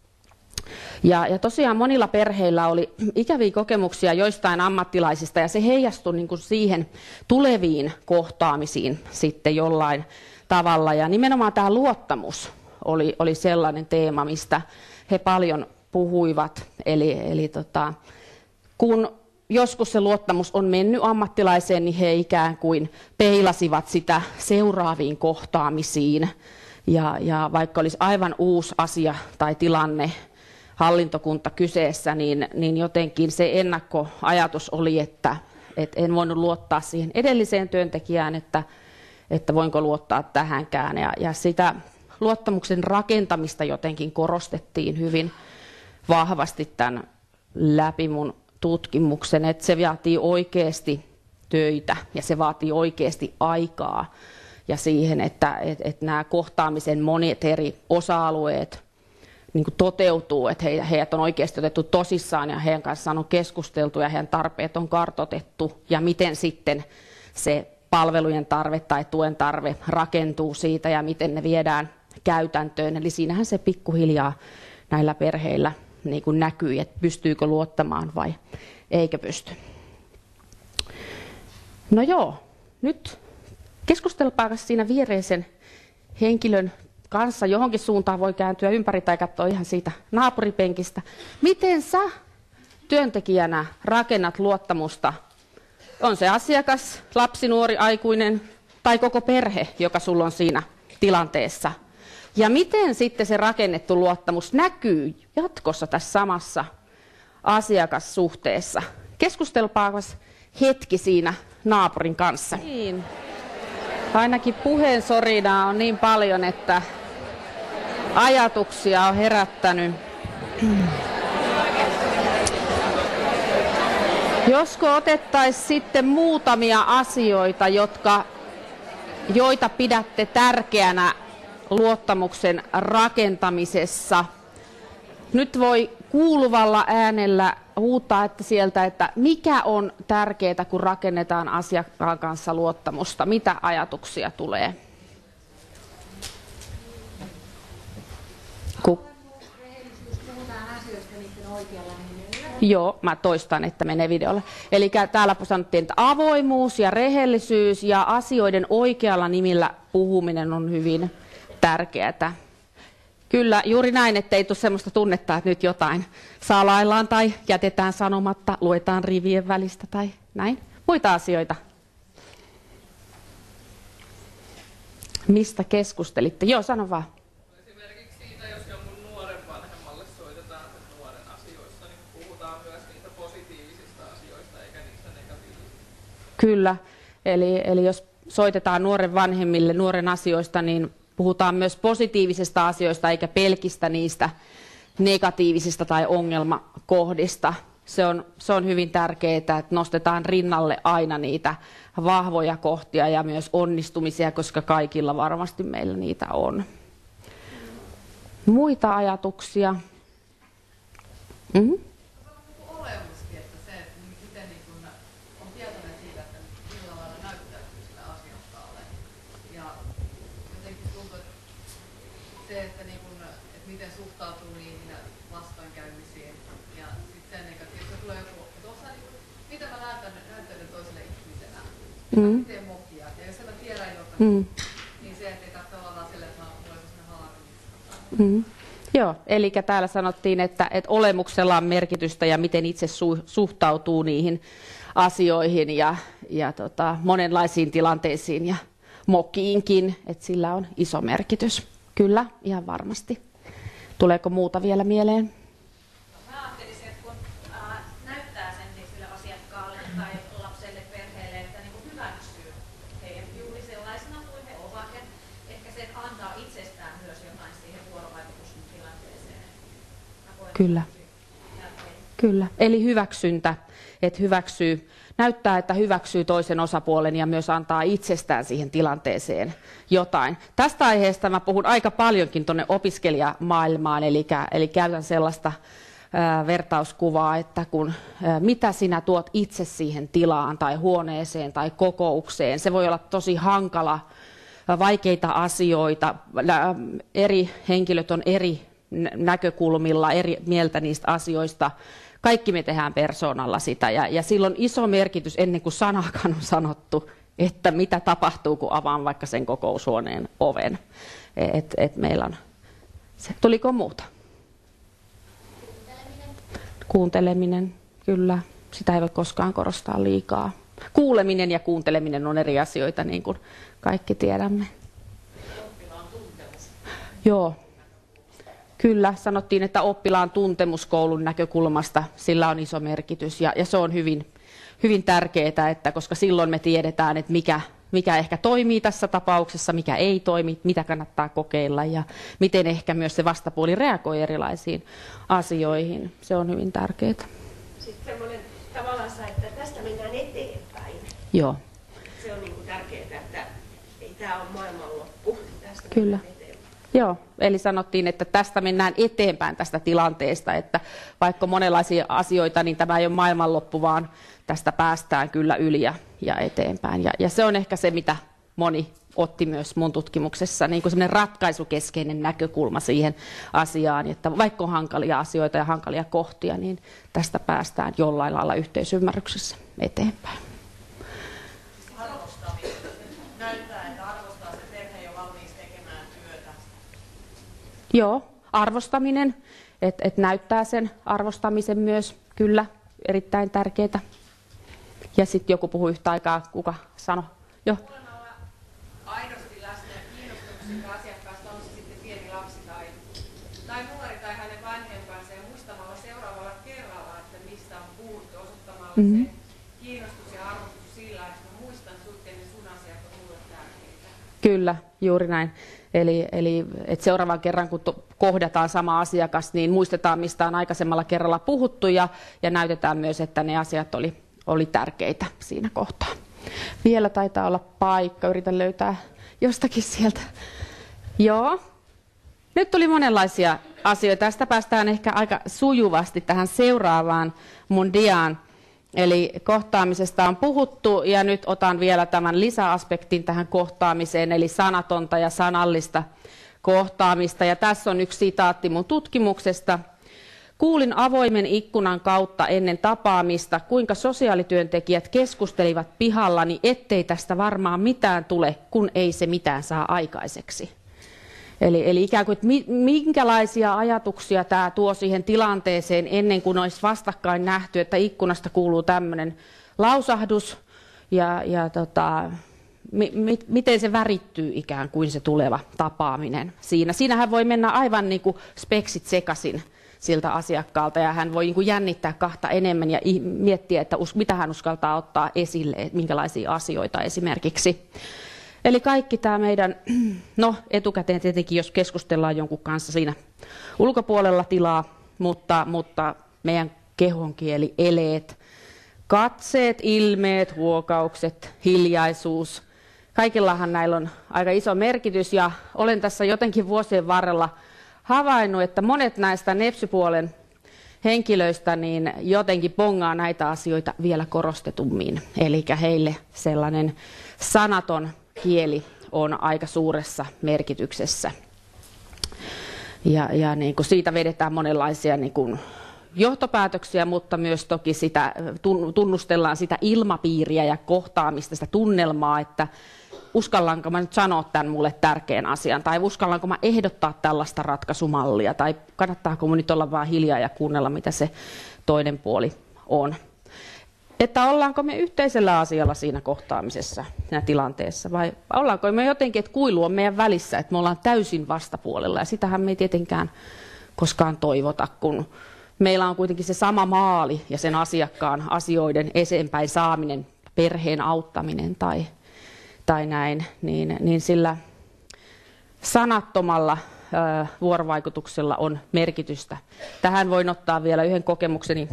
Ja, ja tosiaan monilla perheillä oli ikäviä kokemuksia joistain ammattilaisista ja se heijastui niin kuin siihen tuleviin kohtaamisiin sitten jollain tavalla. Ja nimenomaan tämä luottamus oli, oli sellainen teema, mistä he paljon puhuivat. Eli, eli tota, kun joskus se luottamus on mennyt ammattilaiseen, niin he ikään kuin peilasivat sitä seuraaviin kohtaamisiin. Ja, ja vaikka olisi aivan uusi asia tai tilanne, hallintokunta kyseessä, niin, niin jotenkin se ennakkoajatus oli, että, että en voinut luottaa siihen edelliseen työntekijään, että, että voinko luottaa tähänkään. Ja, ja sitä luottamuksen rakentamista jotenkin korostettiin hyvin vahvasti tämän läpi mun tutkimuksen, että se vaatii oikeasti töitä ja se vaatii oikeasti aikaa ja siihen, että, että, että nämä kohtaamisen monet eri osa-alueet niin kuin toteutuu, että heidät on oikeasti otettu tosissaan ja heidän kanssaan on keskusteltu ja heidän tarpeet on kartoitettu ja miten sitten se palvelujen tarve tai tuen tarve rakentuu siitä ja miten ne viedään käytäntöön. Eli siinähän se pikkuhiljaa näillä perheillä niin kuin näkyy, että pystyykö luottamaan vai eikö pysty. No joo, nyt keskustelpaa siinä viereisen henkilön kanssa johonkin suuntaan voi kääntyä ympäri tai katsoa ihan siitä naapuripenkistä. Miten sä työntekijänä rakennat luottamusta? On se asiakas, lapsi, nuori, aikuinen tai koko perhe, joka sulla on siinä tilanteessa. Ja miten sitten se rakennettu luottamus näkyy jatkossa tässä samassa asiakassuhteessa? Keskustelpaapas hetki siinä naapurin kanssa. Niin. Ainakin puheen sorinaa on niin paljon, että ajatuksia on herättänyt. Josko otettaisiin sitten muutamia asioita, jotka joita pidätte tärkeänä luottamuksen rakentamisessa. Nyt voi kuuluvalla äänellä huutaa että sieltä, että mikä on tärkeää, kun rakennetaan asiakkaan kanssa luottamusta. Mitä ajatuksia tulee? Ku... Joo, mä toistan, että menee videolle. Eli täällä sanottiin, että avoimuus ja rehellisyys ja asioiden oikealla nimillä puhuminen on hyvin tärkeää. Kyllä, juuri näin, ettei tule sellaista tunnetta, että nyt jotain salaillaan tai jätetään sanomatta, luetaan rivien välistä tai näin. Muita asioita. Mistä keskustelitte? Joo, sano vaan. Esimerkiksi siitä, jos jonkun nuoren vanhemmalle soitetaan sen nuoren asioista, niin puhutaan myös niistä positiivisista asioista eikä niistä negatiivisista. Kyllä, eli, eli jos soitetaan nuoren vanhemmille nuoren asioista, niin puhutaan myös positiivisista asioista eikä pelkistä niistä negatiivisista tai ongelmakohdista. Se on, se on hyvin tärkeää, että nostetaan rinnalle aina niitä vahvoja kohtia ja myös onnistumisia, koska kaikilla varmasti meillä niitä on. Muita ajatuksia? Mm-hmm. Se, että, niin kun, että miten suhtautuu niihin vastoinkäymisiin ja sitten sen, että jos tulee joku, että osaa, niin kun, mitä mä näytän, näytän toiselle ihmisenä, mm. miten mokia. Ja jos mä tiedän jotain, mm. niin se, että ei tarvitse olla vaan sille, että mä olen sellainen haarissa. Mm. Joo, eli täällä sanottiin, että, että olemuksella on merkitystä ja miten itse su, suhtautuu niihin asioihin ja, ja tota, monenlaisiin tilanteisiin ja mokiinkin, että sillä on iso merkitys. Kyllä, ihan varmasti. Tuleeko muuta vielä mieleen? Mä ajattelisin, että kun ää, näyttää sen niin sille asiakkaalle tai lapselle, perheelle, että niin kuin hyväksyy heidän juuri sellaisena kuin he ovat. Ja ehkä se antaa itsestään myös jotain siihen vuorovaikutustilanteeseen. Kyllä. Kyllä. Eli hyväksyntä, että hyväksyy, näyttää, että hyväksyy toisen osapuolen ja myös antaa itsestään siihen tilanteeseen jotain. Tästä aiheesta mä puhun aika paljonkin tuonne opiskelijamaailmaan, eli, eli käytän sellaista ää, vertauskuvaa, että kun, ää, mitä sinä tuot itse siihen tilaan tai huoneeseen tai kokoukseen, se voi olla tosi hankala, vaikeita asioita, eri henkilöt on eri näkökulmilla, eri mieltä niistä asioista. Kaikki me tehdään persoonalla sitä ja, ja silloin iso merkitys ennen kuin sanakaan on sanottu, että mitä tapahtuu, kun avaan vaikka sen kokoushuoneen oven. Et, et meillä on. Se, tuliko muuta? Kuunteleminen. Kuunteleminen, kyllä. Sitä ei voi koskaan korostaa liikaa. Kuuleminen ja kuunteleminen on eri asioita, niin kuin kaikki tiedämme. Oppilaan tuntemus. Joo. Kyllä, sanottiin, että oppilaan tuntemus koulun näkökulmasta, sillä on iso merkitys ja, ja se on hyvin, hyvin tärkeää, että, koska silloin me tiedetään, että mikä, mikä ehkä toimii tässä tapauksessa, mikä ei toimi, mitä kannattaa kokeilla ja miten ehkä myös se vastapuoli reagoi erilaisiin asioihin. Se on hyvin tärkeää. Sitten semmoinen tavallaan, että tästä mennään eteenpäin. Joo. Se on niin kuin tärkeää, että ei tämä ole maailmanloppu. Tästä Kyllä. Joo, eli sanottiin, että tästä mennään eteenpäin tästä tilanteesta, että vaikka monenlaisia asioita, niin tämä ei ole maailmanloppu, vaan tästä päästään kyllä yli ja, ja eteenpäin. Ja, ja se on ehkä se, mitä moni otti myös mun tutkimuksessa, niin kuin semmoinen ratkaisukeskeinen näkökulma siihen asiaan, että vaikka on hankalia asioita ja hankalia kohtia, niin tästä päästään jollain lailla yhteisymmärryksessä eteenpäin. Näyttää, että arvostaa se perhe jo valmiiksi tekemään työtä. Joo, arvostaminen, että et näyttää sen arvostamisen myös, kyllä, erittäin tärkeää. Ja sitten joku puhui yhtä aikaa, kuka sanoi? Joo. Olemalla aidosti läsnä ja kiinnostuksen asiakkaasta, on se sitten pieni lapsi tai, tai nuori tai hänen vanhempansa, ja muistamalla seuraavalla kerralla, että mistä on puhuttu, osoittamalla mm-hmm. se kiinnostus ja arvostus sillä, että mä muistan sut ja ne sun asiat on mulle tärkeitä. Kyllä, juuri näin. Eli, eli että seuraavan kerran, kun to, kohdataan sama asiakas, niin muistetaan, mistä on aikaisemmalla kerralla puhuttu ja, ja näytetään myös, että ne asiat oli, oli tärkeitä siinä kohtaa. Vielä taitaa olla paikka, yritän löytää jostakin sieltä. Joo. Nyt tuli monenlaisia asioita. Tästä päästään ehkä aika sujuvasti tähän seuraavaan mun diaan. Eli kohtaamisesta on puhuttu ja nyt otan vielä tämän lisäaspektin tähän kohtaamiseen, eli sanatonta ja sanallista kohtaamista. Ja tässä on yksi sitaatti mun tutkimuksesta. Kuulin avoimen ikkunan kautta ennen tapaamista, kuinka sosiaalityöntekijät keskustelivat pihallani, ettei tästä varmaan mitään tule, kun ei se mitään saa aikaiseksi. Eli, eli ikään kuin, että minkälaisia ajatuksia tämä tuo siihen tilanteeseen ennen kuin olisi vastakkain nähty, että ikkunasta kuuluu tämmöinen lausahdus ja, ja tota, mi, mi, miten se värittyy ikään kuin se tuleva tapaaminen siinä. Siinähän voi mennä aivan niin kuin speksit sekaisin siltä asiakkaalta ja hän voi niin kuin jännittää kahta enemmän ja miettiä, että mitä hän uskaltaa ottaa esille, että minkälaisia asioita esimerkiksi. Eli kaikki tämä meidän, no etukäteen tietenkin, jos keskustellaan jonkun kanssa siinä ulkopuolella tilaa, mutta, mutta meidän kehonkieli, eleet, katseet, ilmeet, huokaukset, hiljaisuus, kaikillahan näillä on aika iso merkitys ja olen tässä jotenkin vuosien varrella havainnut, että monet näistä nepsypuolen henkilöistä niin jotenkin pongaa näitä asioita vielä korostetummin. Eli heille sellainen sanaton kieli on aika suuressa merkityksessä. Ja, ja niin kuin siitä vedetään monenlaisia niin kuin johtopäätöksiä, mutta myös toki sitä, tunnustellaan sitä ilmapiiriä ja kohtaamista, sitä tunnelmaa, että uskallanko mä nyt sanoa tämän mulle tärkeän asian, tai uskallanko mä ehdottaa tällaista ratkaisumallia, tai kannattaako mun nyt olla vaan hiljaa ja kuunnella, mitä se toinen puoli on. Että ollaanko me yhteisellä asialla siinä kohtaamisessa, siinä tilanteessa, vai ollaanko me jotenkin, että kuilu on meidän välissä, että me ollaan täysin vastapuolella, ja sitähän me ei tietenkään koskaan toivota, kun meillä on kuitenkin se sama maali ja sen asiakkaan asioiden eteenpäin saaminen, perheen auttaminen tai, tai näin, niin, niin sillä sanattomalla ö, vuorovaikutuksella on merkitystä. Tähän voin ottaa vielä yhden kokemukseni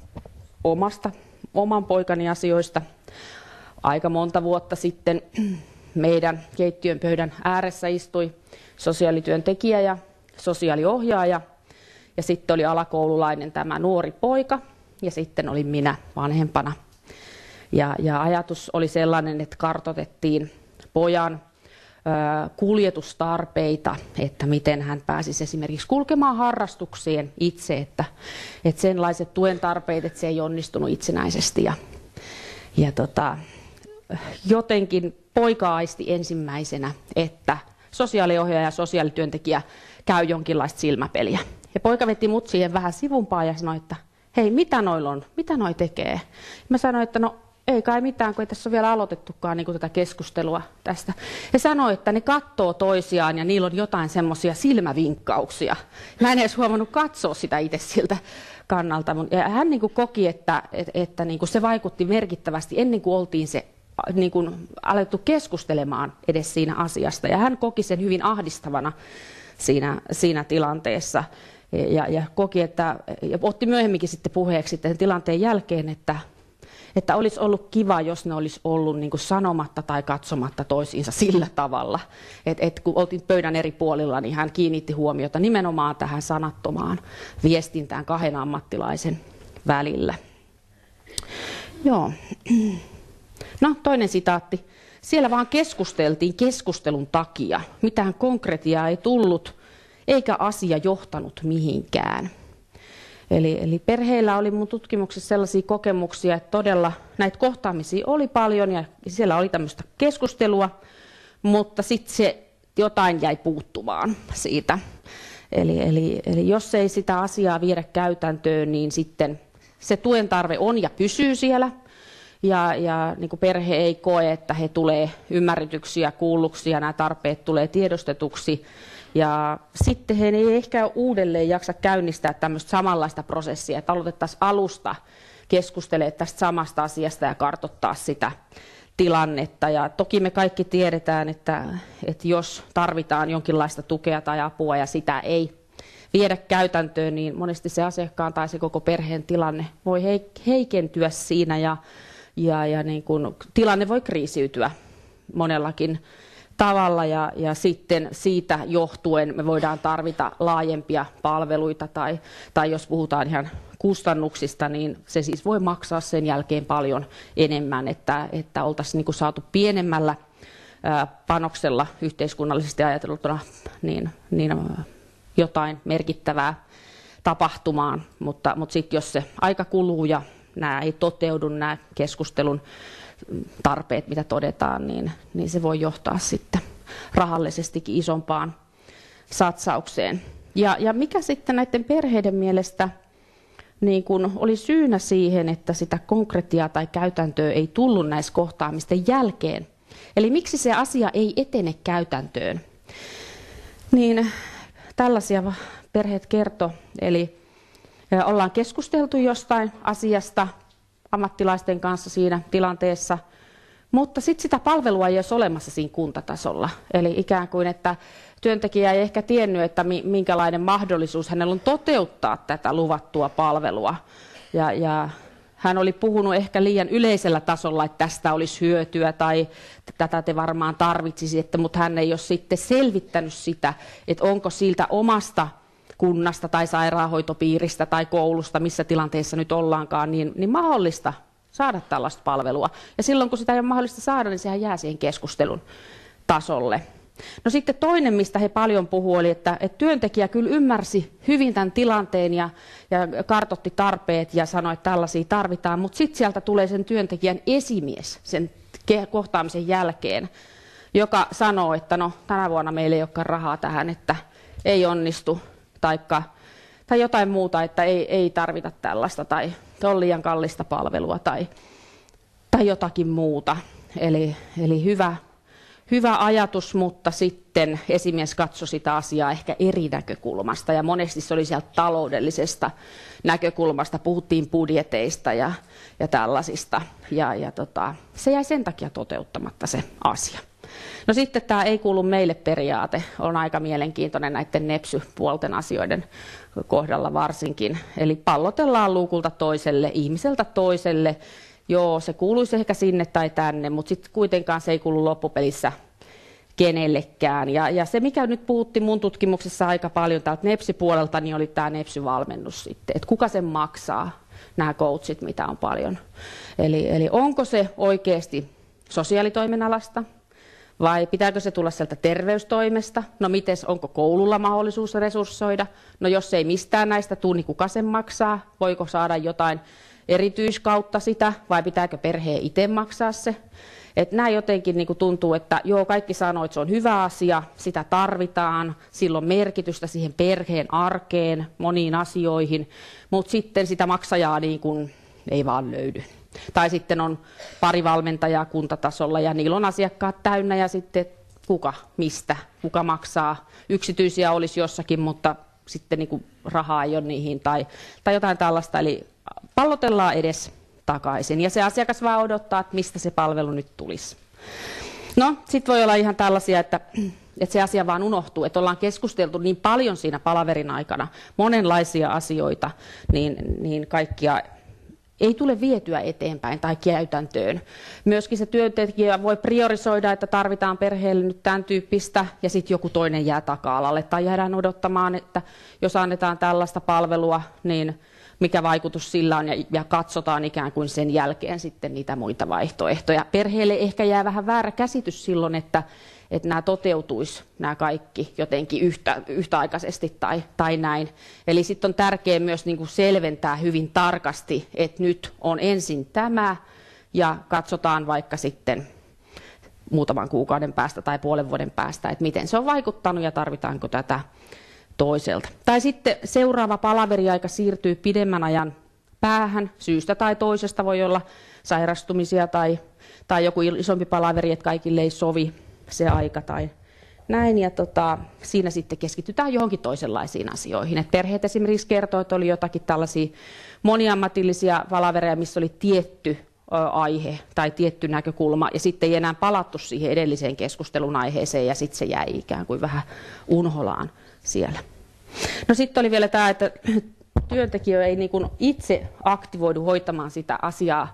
omasta, oman poikani asioista. Aika monta vuotta sitten meidän keittiön pöydän ääressä istui sosiaalityöntekijä ja sosiaaliohjaaja. Ja sitten oli alakoululainen tämä nuori poika ja sitten olin minä vanhempana. Ja, ja ajatus oli sellainen, että kartoitettiin pojan ö, kuljetustarpeita, että miten hän pääsisi esimerkiksi kulkemaan harrastuksien itse, että, että senlaiset tuen tarpeet, että se ei onnistunut itsenäisesti. Ja, ja tota, jotenkin poika aisti ensimmäisenä, että sosiaaliohjaaja ja sosiaalityöntekijä käy jonkinlaista silmäpeliä. Ja poika veti mut siihen vähän sivumpaan ja sanoi, että hei, mitä noilla on, mitä noi tekee? Mä sanoin, että no ei kai mitään, kun ei tässä ole vielä aloitettukaan niin kuin tätä keskustelua tästä. Ja sanoi, että ne katsoo toisiaan ja niillä on jotain semmoisia silmävinkkauksia. Mä en edes huomannut katsoa sitä itse siltä kannalta. Ja hän niin kuin koki, että, että, että niin kuin se vaikutti merkittävästi ennen kuin oltiin se niin kuin alettu keskustelemaan edes siinä asiasta. Ja hän koki sen hyvin ahdistavana siinä, siinä tilanteessa. Ja, ja koki, että ja otti myöhemminkin sitten puheeksi sen tilanteen jälkeen, että, että olisi ollut kiva, jos ne olisi ollut niin kuin sanomatta tai katsomatta toisiinsa sillä tavalla. Että et kun oltiin pöydän eri puolilla, niin hän kiinnitti huomiota nimenomaan tähän sanattomaan viestintään kahden ammattilaisen välillä. Joo. No, toinen sitaatti. Siellä vaan keskusteltiin keskustelun takia. Mitään konkretiaa ei tullut, eikä asia johtanut mihinkään. Eli, eli perheillä oli mun tutkimuksessa sellaisia kokemuksia, että todella näitä kohtaamisia oli paljon ja siellä oli tämmöistä keskustelua, mutta sitten se jotain jäi puuttumaan siitä. Eli, eli, eli jos ei sitä asiaa viedä käytäntöön, niin sitten se tuen tarve on ja pysyy siellä. Ja, ja niin kuin perhe ei koe, että he tulee ymmärretyksi ja kuulluksi ja nämä tarpeet tulee tiedostetuksi. Ja sitten he ei ehkä uudelleen jaksa käynnistää tämmöistä samanlaista prosessia, että aloitettaisiin alusta keskustelemaan tästä samasta asiasta ja kartoittaa sitä tilannetta. Ja toki me kaikki tiedetään, että, että jos tarvitaan jonkinlaista tukea tai apua ja sitä ei viedä käytäntöön, niin monesti se asiakkaan tai se koko perheen tilanne voi heikentyä siinä ja ja, ja niin kuin, tilanne voi kriisiytyä monellakin tavalla ja, ja sitten siitä johtuen me voidaan tarvita laajempia palveluita tai, tai jos puhutaan ihan kustannuksista, niin se siis voi maksaa sen jälkeen paljon enemmän, että, että oltaisiin niin kuin saatu pienemmällä ää, panoksella yhteiskunnallisesti ajateltuna niin, niin jotain merkittävää tapahtumaan, mutta, mutta sitten jos se aika kuluu ja nämä ei toteudu, nämä keskustelun tarpeet, mitä todetaan, niin, niin se voi johtaa sitten rahallisestikin isompaan satsaukseen. Ja, ja mikä sitten näiden perheiden mielestä niin kun oli syynä siihen, että sitä konkretiaa tai käytäntöä ei tullut näissä kohtaamisten jälkeen? Eli miksi se asia ei etene käytäntöön? Niin tällaisia perheet kertoi, eli ollaan keskusteltu jostain asiasta ammattilaisten kanssa siinä tilanteessa, mutta sitten sitä palvelua ei olisi olemassa siinä kuntatasolla. Eli ikään kuin, että työntekijä ei ehkä tiennyt, että minkälainen mahdollisuus hänellä on toteuttaa tätä luvattua palvelua. Ja, ja hän oli puhunut ehkä liian yleisellä tasolla, että tästä olisi hyötyä tai tätä te varmaan tarvitsisitte, mutta hän ei ole sitten selvittänyt sitä, että onko siltä omasta kunnasta tai sairaanhoitopiiristä tai koulusta, missä tilanteessa nyt ollaankaan, niin, niin mahdollista saada tällaista palvelua. Ja silloin, kun sitä ei ole mahdollista saada, niin sehän jää siihen keskustelun tasolle. No sitten toinen, mistä he paljon puhuivat, oli, että, että työntekijä kyllä ymmärsi hyvin tämän tilanteen ja, ja kartoitti tarpeet ja sanoi, että tällaisia tarvitaan, mutta sitten sieltä tulee sen työntekijän esimies sen kohtaamisen jälkeen, joka sanoo, että no tänä vuonna meillä ei olekaan rahaa tähän, että ei onnistu. Taikka, tai jotain muuta, että ei, ei tarvita tällaista tai on liian kallista palvelua tai, tai jotakin muuta. Eli, eli hyvä, hyvä ajatus, mutta sitten esimies katsoi sitä asiaa ehkä eri näkökulmasta ja monesti se oli sieltä taloudellisesta näkökulmasta, puhuttiin budjeteista ja, ja tällaisista ja, ja tota, se jäi sen takia toteuttamatta se asia. No sitten tämä ei kuulu meille periaate on aika mielenkiintoinen näiden nepsy-puolten asioiden kohdalla varsinkin. Eli pallotellaan luukulta toiselle, ihmiseltä toiselle. Joo, se kuuluisi ehkä sinne tai tänne, mutta sitten kuitenkaan se ei kuulu loppupelissä kenellekään. Ja, ja se, mikä nyt puhuttiin mun tutkimuksessa aika paljon täältä nepsy-puolelta, niin oli tämä nepsy-valmennus sitten. Että kuka sen maksaa, nämä coachit, mitä on paljon. Eli, eli onko se oikeasti sosiaalitoimen alasta? Vai pitääkö se tulla sieltä terveystoimesta? No mites, onko koululla mahdollisuus resurssoida? No jos ei mistään näistä tule, niin kuka sen maksaa? Voiko saada jotain erityiskautta sitä vai pitääkö perheen itse maksaa se? Et näin jotenkin niin kuin tuntuu, että joo, kaikki sanoo, että se on hyvä asia, sitä tarvitaan, sillä on merkitystä siihen perheen arkeen, moniin asioihin, mutta sitten sitä maksajaa niin kuin ei vaan löydy. Tai sitten on pari valmentajaa kuntatasolla ja niillä on asiakkaat täynnä ja sitten kuka, mistä, kuka maksaa. Yksityisiä olisi jossakin, mutta sitten niin kuin rahaa ei ole niihin tai, tai jotain tällaista. Eli pallotellaan edes takaisin ja se asiakas vaan odottaa, että mistä se palvelu nyt tulisi. No, sitten voi olla ihan tällaisia, että, että se asia vaan unohtuu, että ollaan keskusteltu niin paljon siinä palaverin aikana, monenlaisia asioita, niin, niin kaikkia ei tule vietyä eteenpäin tai käytäntöön. Myöskin se työntekijä voi priorisoida, että tarvitaan perheelle nyt tämän tyyppistä ja sitten joku toinen jää taka-alalle tai jäädään odottamaan, että jos annetaan tällaista palvelua, niin mikä vaikutus sillä on ja, ja katsotaan ikään kuin sen jälkeen sitten niitä muita vaihtoehtoja. Perheelle ehkä jää vähän väärä käsitys silloin, että, että nämä toteutuisi nämä kaikki jotenkin yhtä, yhtäaikaisesti tai, tai näin. Eli sitten on tärkeää myös niin kuin selventää hyvin tarkasti, että nyt on ensin tämä ja katsotaan vaikka sitten muutaman kuukauden päästä tai puolen vuoden päästä, että miten se on vaikuttanut ja tarvitaanko tätä toiselta. Tai sitten seuraava palaveriaika siirtyy pidemmän ajan päähän, syystä tai toisesta voi olla sairastumisia tai, tai joku isompi palaveri, että kaikille ei sovi se aika tai näin. Ja tota, siinä sitten keskitytään johonkin toisenlaisiin asioihin. Et perheet esimerkiksi kertoo, että oli jotakin tällaisia moniammatillisia palavereja, missä oli tietty aihe tai tietty näkökulma ja sitten ei enää palattu siihen edelliseen keskustelun aiheeseen ja sitten se jäi ikään kuin vähän unholaan siellä. No sitten oli vielä tämä, että työntekijä ei niin kuin itse aktivoidu hoitamaan sitä asiaa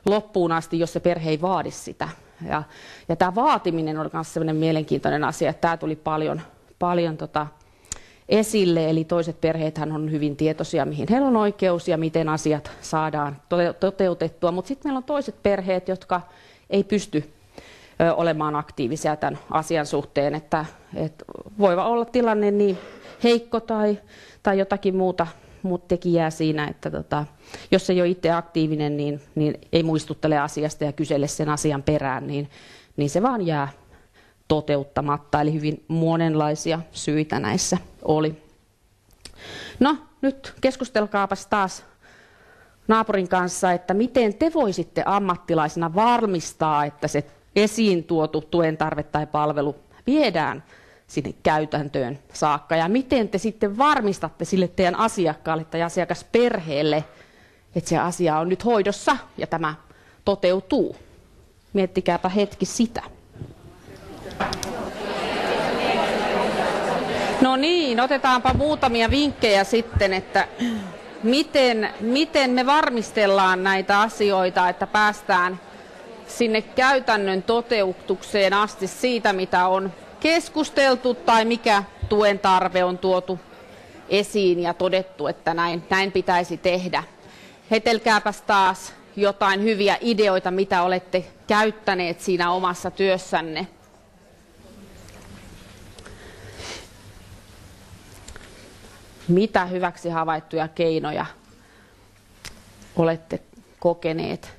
loppuun asti, jos se perhe ei vaadi sitä. Ja, ja tämä vaatiminen on myös sellainen mielenkiintoinen asia, että tämä tuli paljon, paljon tota esille, eli toiset perheethän on hyvin tietoisia, mihin heillä on oikeus ja miten asiat saadaan toteutettua, mutta sitten meillä on toiset perheet, jotka ei pysty ö, olemaan aktiivisia tämän asian suhteen, että et voi olla tilanne niin heikko tai, tai jotakin muuta, muuta tekijää siinä, että tota, jos ei ole itse aktiivinen, niin, niin ei muistuttele asiasta ja kysele sen asian perään, niin, niin se vaan jää toteuttamatta, eli hyvin monenlaisia syitä näissä oli. No, nyt keskustelkaapas taas naapurin kanssa, että miten te voisitte ammattilaisena varmistaa, että se esiin tuotu tuen tarve tai palvelu viedään sinne käytäntöön saakka, ja miten te sitten varmistatte sille teidän asiakkaalle tai asiakasperheelle, että se asia on nyt hoidossa ja tämä toteutuu. Miettikääpä hetki sitä. No niin, otetaanpa muutamia vinkkejä sitten, että miten, miten me varmistellaan näitä asioita, että päästään sinne käytännön toteutukseen asti siitä, mitä on keskusteltu tai mikä tuen tarve on tuotu esiin ja todettu, että näin, näin pitäisi tehdä. Hetelkääpäs taas jotain hyviä ideoita, mitä olette käyttäneet siinä omassa työssänne. Mitä hyväksi havaittuja keinoja olette kokeneet?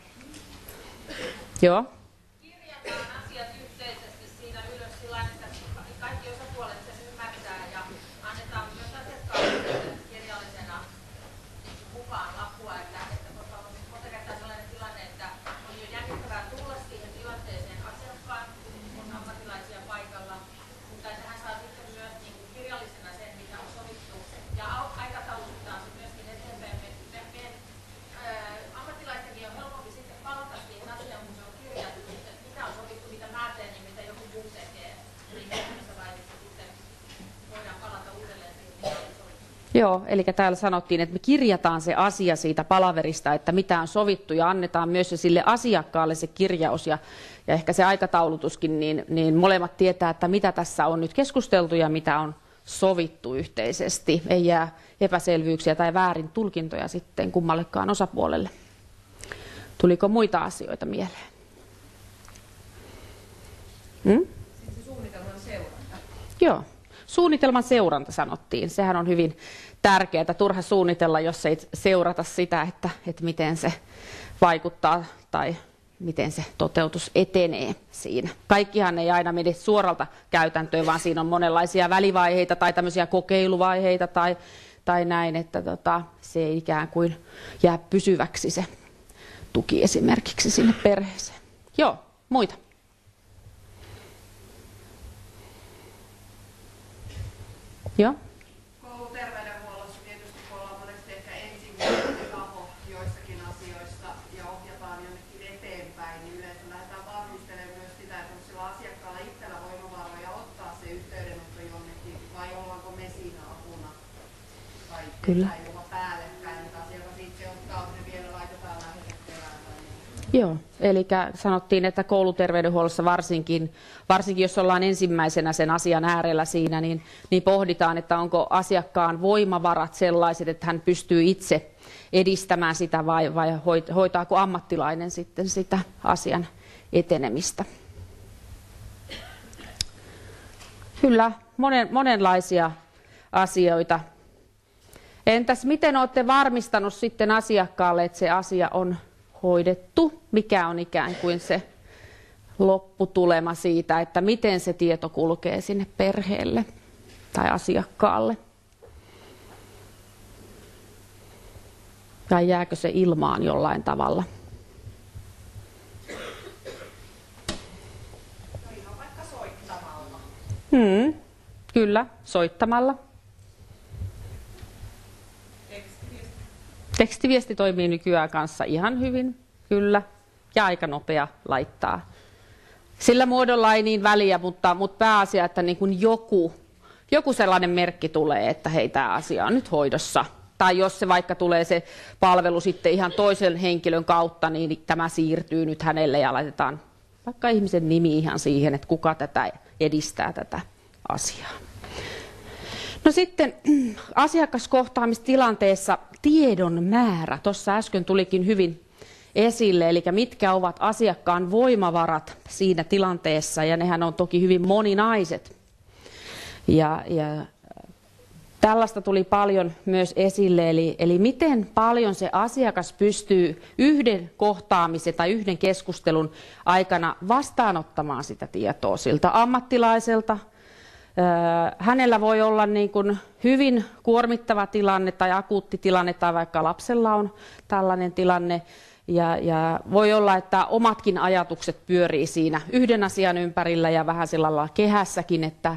Joo. Kirjataan asiat yhteisesti siinä ylös sillä että kaikki osapuolet sen ymmärtää ja annetaan myös asiakkaalle kirjallisena mukaan lappua, että, että koska on monta kertaa sellainen tilanne, että on jo jännittävää tulla siihen tilanteeseen asiakkaan, kun on ammattilaisia paikalla, mutta että hän saa sitten myös niin kuin kirjallisena sen, mitä on sovittu ja aikataulutetaan se myöskin eteenpäin. Me, me, me, ää, ammattilaistenkin on helpompi sitten palata siihen asiaan, kun se on kirjattu, että mitä on sovittu, mitä mä teen ja mitä joku muu tekee. Eli myöhemmässä vaiheessa sitten voidaan palata uudelleen siihen, mitä on sovittu. Joo, eli täällä sanottiin, että me kirjataan se asia siitä palaverista, että mitä on sovittu ja annetaan myös sille asiakkaalle se kirjaus ja, ja ehkä se aikataulutuskin, niin, niin molemmat tietää, että mitä tässä on nyt keskusteltu ja mitä on sovittu yhteisesti. Ei jää epäselvyyksiä tai väärin tulkintoja sitten kummallekaan osapuolelle. Tuliko muita asioita mieleen? Hmm? Sitten suunnitelman seuranta. Joo. Suunnitelman seuranta sanottiin. Sehän on hyvin tärkeää. Turha suunnitella, jos ei seurata sitä, että, että miten se vaikuttaa tai miten se toteutus etenee siinä. Kaikkihan ei aina mene suoralta käytäntöön, vaan siinä on monenlaisia välivaiheita tai tämmöisiä kokeiluvaiheita tai, tai näin, että tota, se ei ikään kuin jää pysyväksi se tuki esimerkiksi sinne perheeseen. Joo, muita. Joo. Kouluterveydenhuollossa tietysti kun ollaan monesti ehkä ensimmäinen taho joissakin asioissa ja ohjataan jonnekin eteenpäin, niin yleensä lähdetään valmistelemaan myös sitä, että onko sillä asiakkaalla itsellä voimavaroja ottaa se yhteydenotto jonnekin, vai ollaanko me siinä apuna, vai tehdään jopa päällekkäin, että asiakas itse ottaa, ne vielä laitetaan lähetettävään tai niin. Joo, eli sanottiin, että kouluterveydenhuollossa varsinkin, varsinkin jos ollaan ensimmäisenä sen asian äärellä siinä, niin, niin pohditaan, että onko asiakkaan voimavarat sellaiset, että hän pystyy itse edistämään sitä vai, vai hoitaako ammattilainen sitten sitä asian etenemistä. Kyllä, monen, monenlaisia asioita. Entäs miten olette varmistanut sitten asiakkaalle, että se asia on hoidettu? Mikä on ikään kuin se lopputulema siitä, että miten se tieto kulkee sinne perheelle tai asiakkaalle? Tai jääkö se ilmaan jollain tavalla? No ihan vaikka soittamalla. Hmm, kyllä, soittamalla. Tekstiviesti. Tekstiviesti toimii nykyään kanssa ihan hyvin, kyllä, ja aika nopea laittaa. Sillä muodolla ei niin väliä, mutta, mutta pääasia, että niin kuin joku, joku sellainen merkki tulee, että hei, tämä asia on nyt hoidossa tai jos se vaikka tulee se palvelu sitten ihan toisen henkilön kautta, niin tämä siirtyy nyt hänelle ja laitetaan vaikka ihmisen nimi ihan siihen, että kuka tätä edistää tätä asiaa. No sitten asiakaskohtaamistilanteessa tiedon määrä. Tuossa äsken tulikin hyvin esille, eli mitkä ovat asiakkaan voimavarat siinä tilanteessa, ja nehän on toki hyvin moninaiset. Ja, ja tällaista tuli paljon myös esille, eli, eli miten paljon se asiakas pystyy yhden kohtaamisen tai yhden keskustelun aikana vastaanottamaan sitä tietoa siltä ammattilaiselta. Hänellä voi olla niin kuin hyvin kuormittava tilanne tai akuutti tilanne, tai vaikka lapsella on tällainen tilanne. Ja, ja voi olla, että omatkin ajatukset pyörii siinä yhden asian ympärillä ja vähän sillä lailla kehässäkin, että,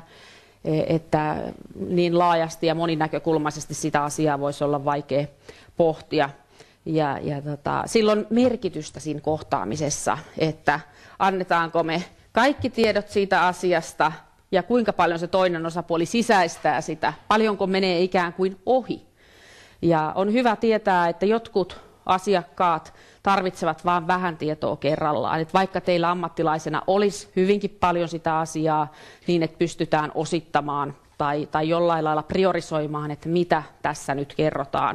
että niin laajasti ja moninäkökulmaisesti sitä asiaa voisi olla vaikea pohtia. Ja, ja tota, silloin merkitystä siinä kohtaamisessa, että annetaanko me kaikki tiedot siitä asiasta ja kuinka paljon se toinen osapuoli sisäistää sitä, paljonko menee ikään kuin ohi. Ja on hyvä tietää, että jotkut asiakkaat tarvitsevat vain vähän tietoa kerrallaan. Että vaikka teillä ammattilaisena olisi hyvinkin paljon sitä asiaa, niin että pystytään osittamaan tai, tai jollain lailla priorisoimaan, että mitä tässä nyt kerrotaan.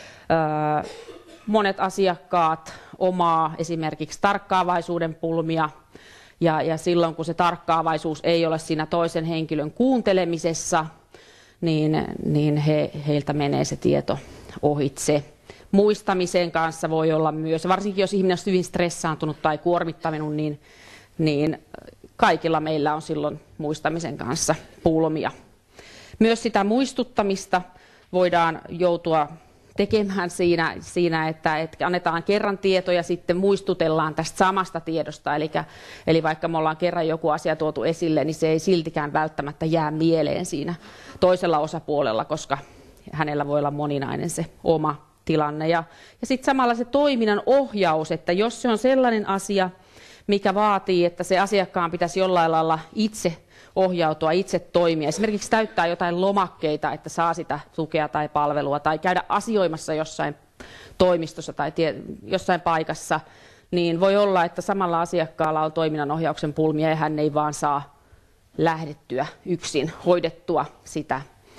Öö, monet asiakkaat omaa esimerkiksi tarkkaavaisuuden pulmia, ja, ja silloin kun se tarkkaavaisuus ei ole siinä toisen henkilön kuuntelemisessa, niin, niin he, heiltä menee se tieto ohitse. Muistamisen kanssa voi olla myös, varsinkin jos ihminen on hyvin stressaantunut tai kuormittanut, niin, niin kaikilla meillä on silloin muistamisen kanssa pulmia. Myös sitä muistuttamista voidaan joutua tekemään siinä, siinä että, että annetaan kerran tieto ja sitten muistutellaan tästä samasta tiedosta. Eli, eli vaikka me ollaan kerran joku asia tuotu esille, niin se ei siltikään välttämättä jää mieleen siinä toisella osapuolella, koska hänellä voi olla moninainen se oma tilanne. Ja, ja sitten samalla se toiminnan ohjaus, että jos se on sellainen asia, mikä vaatii, että se asiakkaan pitäisi jollain lailla itse ohjautua, itse toimia. Esimerkiksi täyttää jotain lomakkeita, että saa sitä tukea tai palvelua, tai käydä asioimassa jossain toimistossa tai tie, jossain paikassa, niin voi olla, että samalla asiakkaalla on toiminnanohjauksen pulmia ja hän ei vaan saa lähdettyä yksin hoidettua sitä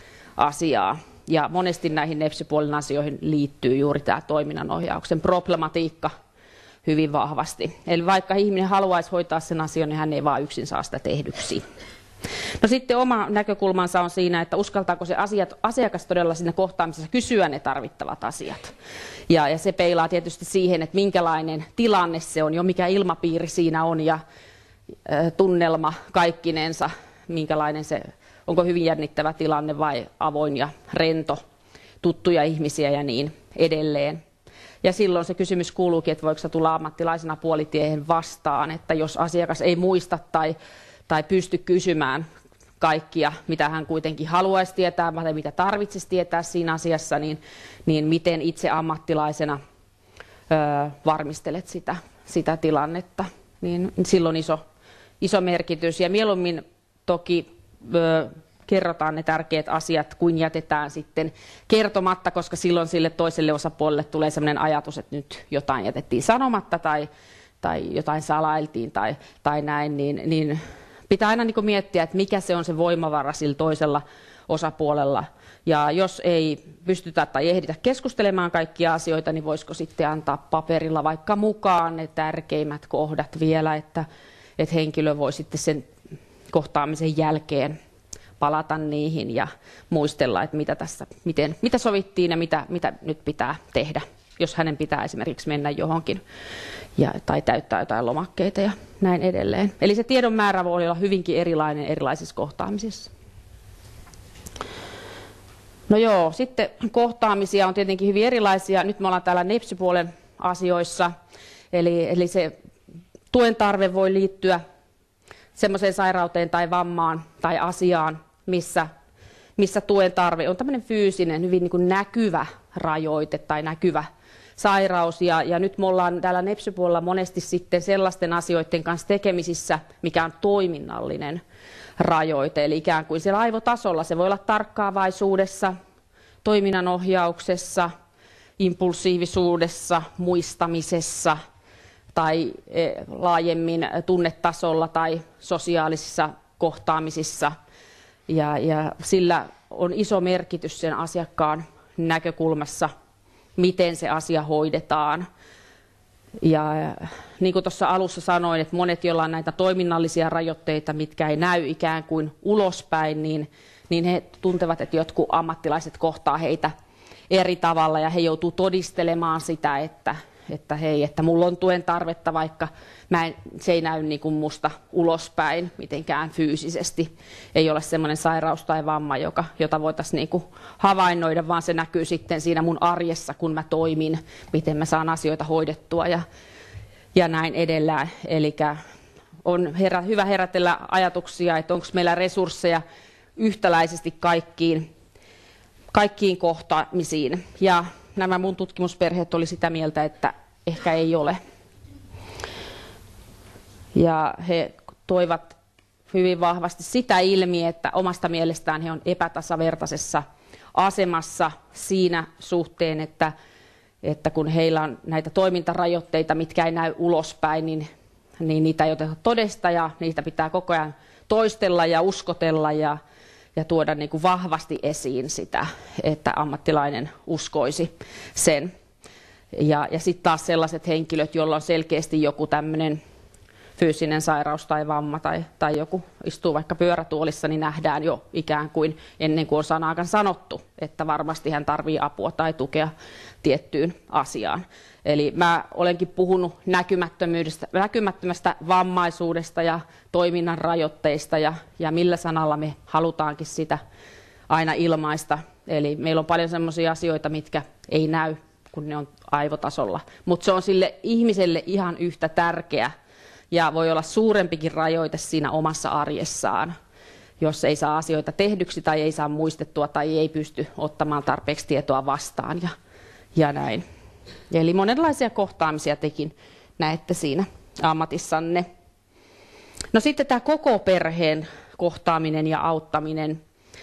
asiaa. Ja monesti näihin nepsipuolen asioihin liittyy juuri tämä toiminnanohjauksen problematiikka hyvin vahvasti. Eli vaikka ihminen haluaisi hoitaa sen asian, niin hän ei vaan yksin saa sitä tehdyksi. No sitten oma näkökulmansa on siinä, että uskaltaako se asiat, asiakas todella siinä kohtaamisessa kysyä ne tarvittavat asiat. Ja, ja se peilaa tietysti siihen, että minkälainen tilanne se on jo, mikä ilmapiiri siinä on ja ä, tunnelma kaikkinensa, minkälainen se, onko hyvin jännittävä tilanne vai avoin ja rento, tuttuja ihmisiä ja niin edelleen. Ja silloin se kysymys kuuluukin, että voiko se tulla ammattilaisena puolitiehen vastaan, että jos asiakas ei muista tai, tai pysty kysymään kaikkia, mitä hän kuitenkin haluaisi tietää tai mitä tarvitsisi tietää siinä asiassa, niin, niin miten itse ammattilaisena ö, varmistelet sitä, sitä tilannetta. Niin silloin iso, iso merkitys ja mieluummin toki ö, kerrotaan ne tärkeät asiat, kuin jätetään sitten kertomatta, koska silloin sille toiselle osapuolelle tulee sellainen ajatus, että nyt jotain jätettiin sanomatta tai, tai jotain salailtiin tai, tai näin, niin, niin pitää aina niin kuin miettiä, että mikä se on se voimavara sillä toisella osapuolella. Ja jos ei pystytä tai ehditä keskustelemaan kaikkia asioita, niin voisiko sitten antaa paperilla vaikka mukaan ne tärkeimmät kohdat vielä, että, että henkilö voi sitten sen kohtaamisen jälkeen palata niihin ja muistella, että mitä, tässä, miten, mitä sovittiin ja mitä, mitä nyt pitää tehdä, jos hänen pitää esimerkiksi mennä johonkin ja, tai täyttää jotain lomakkeita ja näin edelleen. Eli se tiedon määrä voi olla hyvinkin erilainen erilaisissa kohtaamisissa. No joo, sitten kohtaamisia on tietenkin hyvin erilaisia. Nyt me ollaan täällä nepsipuolen asioissa, eli, eli se tuen tarve voi liittyä semmoiseen sairauteen tai vammaan tai asiaan, missä, missä tuen tarve on tämmöinen fyysinen, hyvin niin kuin näkyvä rajoite tai näkyvä sairaus. Ja, ja nyt me ollaan täällä nepsipuolella monesti sitten sellaisten asioiden kanssa tekemisissä, mikä on toiminnallinen rajoite. Eli ikään kuin siellä aivotasolla se voi olla tarkkaavaisuudessa toiminnanohjauksessa, impulsiivisuudessa, muistamisessa tai laajemmin tunnetasolla tai sosiaalisissa kohtaamisissa. Ja, ja sillä on iso merkitys sen asiakkaan näkökulmassa, miten se asia hoidetaan. Ja niin kuin tuossa alussa sanoin, että monet, joilla on näitä toiminnallisia rajoitteita, mitkä ei näy ikään kuin ulospäin, niin, niin he tuntevat, että jotkut ammattilaiset kohtaa heitä eri tavalla ja he joutuu todistelemaan sitä, että, että hei, että mulla on tuen tarvetta, vaikka mä en, se ei näy niin kuin musta ulospäin mitenkään fyysisesti. Ei ole semmoinen sairaus tai vamma, joka, jota voitaisiin niin kuin havainnoida, vaan se näkyy sitten siinä mun arjessa, kun mä toimin, miten mä saan asioita hoidettua ja, ja näin edelleen. Eli on herä, hyvä herätellä ajatuksia, että onko meillä resursseja yhtäläisesti kaikkiin, kaikkiin kohtaamisiin. Ja nämä mun tutkimusperheet oli sitä mieltä, että ehkä ei ole. Ja he toivat hyvin vahvasti sitä ilmi, että omasta mielestään he on epätasavertaisessa asemassa siinä suhteen, että, että kun heillä on näitä toimintarajoitteita, mitkä ei näy ulospäin, niin, niin niitä ei oteta todesta ja niitä pitää koko ajan toistella ja uskotella ja, ja tuoda niin kuin vahvasti esiin sitä, että ammattilainen uskoisi sen. Ja, ja sitten taas sellaiset henkilöt, joilla on selkeästi joku tämmöinen fyysinen sairaus tai vamma tai, tai joku istuu vaikka pyörätuolissa, niin nähdään jo ikään kuin ennen kuin on sanaakaan sanottu, että varmasti hän tarvitsee apua tai tukea tiettyyn asiaan. Eli mä olenkin puhunut näkymättömyydestä, näkymättömästä vammaisuudesta ja toiminnan rajoitteista ja, ja millä sanalla me halutaankin sitä aina ilmaista. Eli meillä on paljon sellaisia asioita, mitkä ei näy, kun ne on aivotasolla, mutta se on sille ihmiselle ihan yhtä tärkeä ja voi olla suurempikin rajoite siinä omassa arjessaan, jos ei saa asioita tehdyksi tai ei saa muistettua tai ei pysty ottamaan tarpeeksi tietoa vastaan ja, ja näin. Eli monenlaisia kohtaamisia tekin näette siinä ammatissanne. No sitten tämä koko perheen kohtaaminen ja auttaminen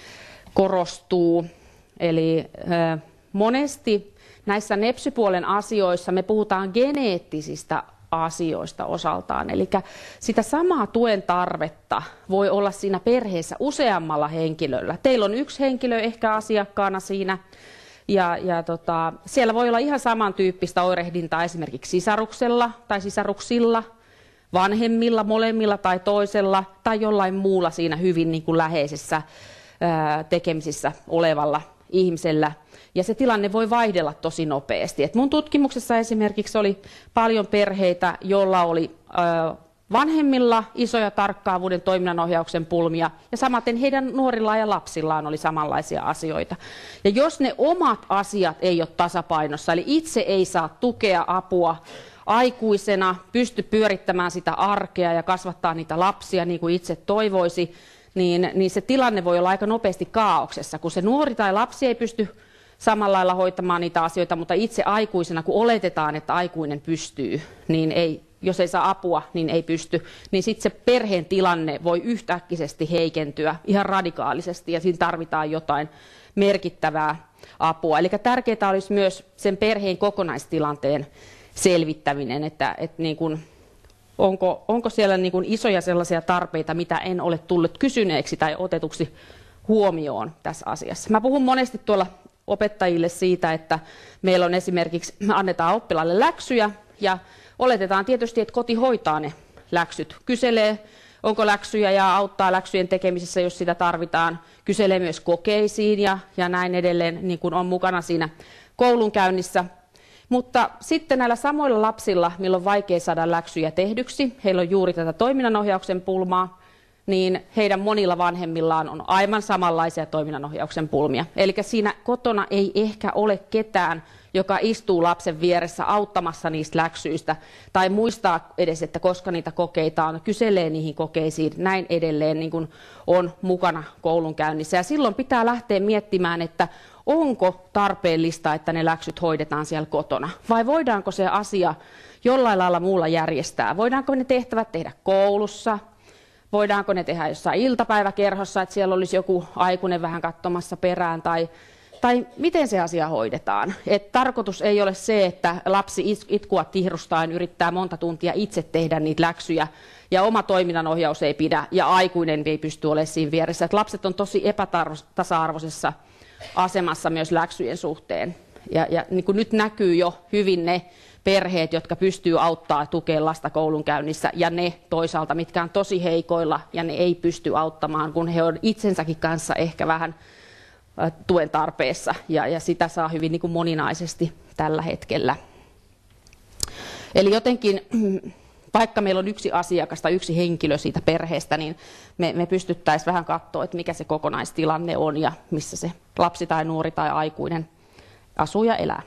korostuu. Eli äh, monesti näissä nepsypuolen asioissa me puhutaan geneettisistä asioista osaltaan. Eli sitä samaa tuen tarvetta voi olla siinä perheessä useammalla henkilöllä. Teillä on yksi henkilö ehkä asiakkaana siinä, ja, ja tota, siellä voi olla ihan samantyyppistä oirehdintaa esimerkiksi sisaruksella tai sisaruksilla, vanhemmilla, molemmilla tai toisella, tai jollain muulla siinä hyvin niin kuin läheisessä ää, tekemisissä olevalla ihmisellä. Ja se tilanne voi vaihdella tosi nopeasti. Et mun tutkimuksessa esimerkiksi oli paljon perheitä, joilla oli ö, vanhemmilla isoja tarkkaavuuden toiminnanohjauksen pulmia, ja samaten heidän nuorilla ja lapsillaan oli samanlaisia asioita. Ja jos ne omat asiat ei ole tasapainossa, eli itse ei saa tukea, apua aikuisena, pysty pyörittämään sitä arkea ja kasvattaa niitä lapsia niin kuin itse toivoisi, niin, niin se tilanne voi olla aika nopeasti kaauksessa, kun se nuori tai lapsi ei pysty samalla lailla hoitamaan niitä asioita, mutta itse aikuisena, kun oletetaan, että aikuinen pystyy, niin ei, jos ei saa apua, niin ei pysty, niin sitten se perheen tilanne voi yhtäkkisesti heikentyä ihan radikaalisesti ja siinä tarvitaan jotain merkittävää apua. Eli tärkeää olisi myös sen perheen kokonaistilanteen selvittäminen, että, että niin kuin, onko, onko siellä niin kuin isoja sellaisia tarpeita, mitä en ole tullut kysyneeksi tai otetuksi huomioon tässä asiassa. Mä puhun monesti tuolla opettajille siitä, että meillä on esimerkiksi, me annetaan oppilaille läksyjä ja oletetaan tietysti, että koti hoitaa ne läksyt. Kyselee, onko läksyjä ja auttaa läksyjen tekemisessä, jos sitä tarvitaan. Kyselee myös kokeisiin ja, ja näin edelleen, niin kuin on mukana siinä koulunkäynnissä. Mutta sitten näillä samoilla lapsilla, millä on vaikea saada läksyjä tehdyksi, heillä on juuri tätä toiminnanohjauksen pulmaa, niin heidän monilla vanhemmillaan on aivan samanlaisia toiminnanohjauksen pulmia. Eli siinä kotona ei ehkä ole ketään, joka istuu lapsen vieressä auttamassa niistä läksyistä, tai muistaa edes, että koska niitä kokeita on, kyselee niihin kokeisiin, näin edelleen niin kuin on mukana koulunkäynnissä. Ja silloin pitää lähteä miettimään, että onko tarpeellista, että ne läksyt hoidetaan siellä kotona, vai voidaanko se asia jollain lailla muulla järjestää? Voidaanko ne tehtävät tehdä koulussa? Voidaanko ne tehdä jossain iltapäiväkerhossa, että siellä olisi joku aikuinen vähän katsomassa perään, tai, tai miten se asia hoidetaan. Et tarkoitus ei ole se, että lapsi itkua tihrustaan yrittää monta tuntia itse tehdä niitä läksyjä, ja oma toiminnanohjaus ei pidä, ja aikuinen ei pysty olemaan siinä vieressä. Et lapset on tosi epätasa-arvoisessa asemassa myös läksyjen suhteen. Ja, ja niin kuin nyt näkyy jo hyvin ne perheet, jotka pystyy auttaa ja tukemaan lasta koulunkäynnissä, ja ne toisaalta, mitkä on tosi heikoilla, ja ne ei pysty auttamaan, kun he on itsensäkin kanssa ehkä vähän tuen tarpeessa, ja, ja sitä saa hyvin niin kuin moninaisesti tällä hetkellä. Eli jotenkin, vaikka meillä on yksi asiakas tai yksi henkilö siitä perheestä, niin me, me pystyttäisiin vähän katsoa, että mikä se kokonaistilanne on ja missä se lapsi tai nuori tai aikuinen asuu ja elää.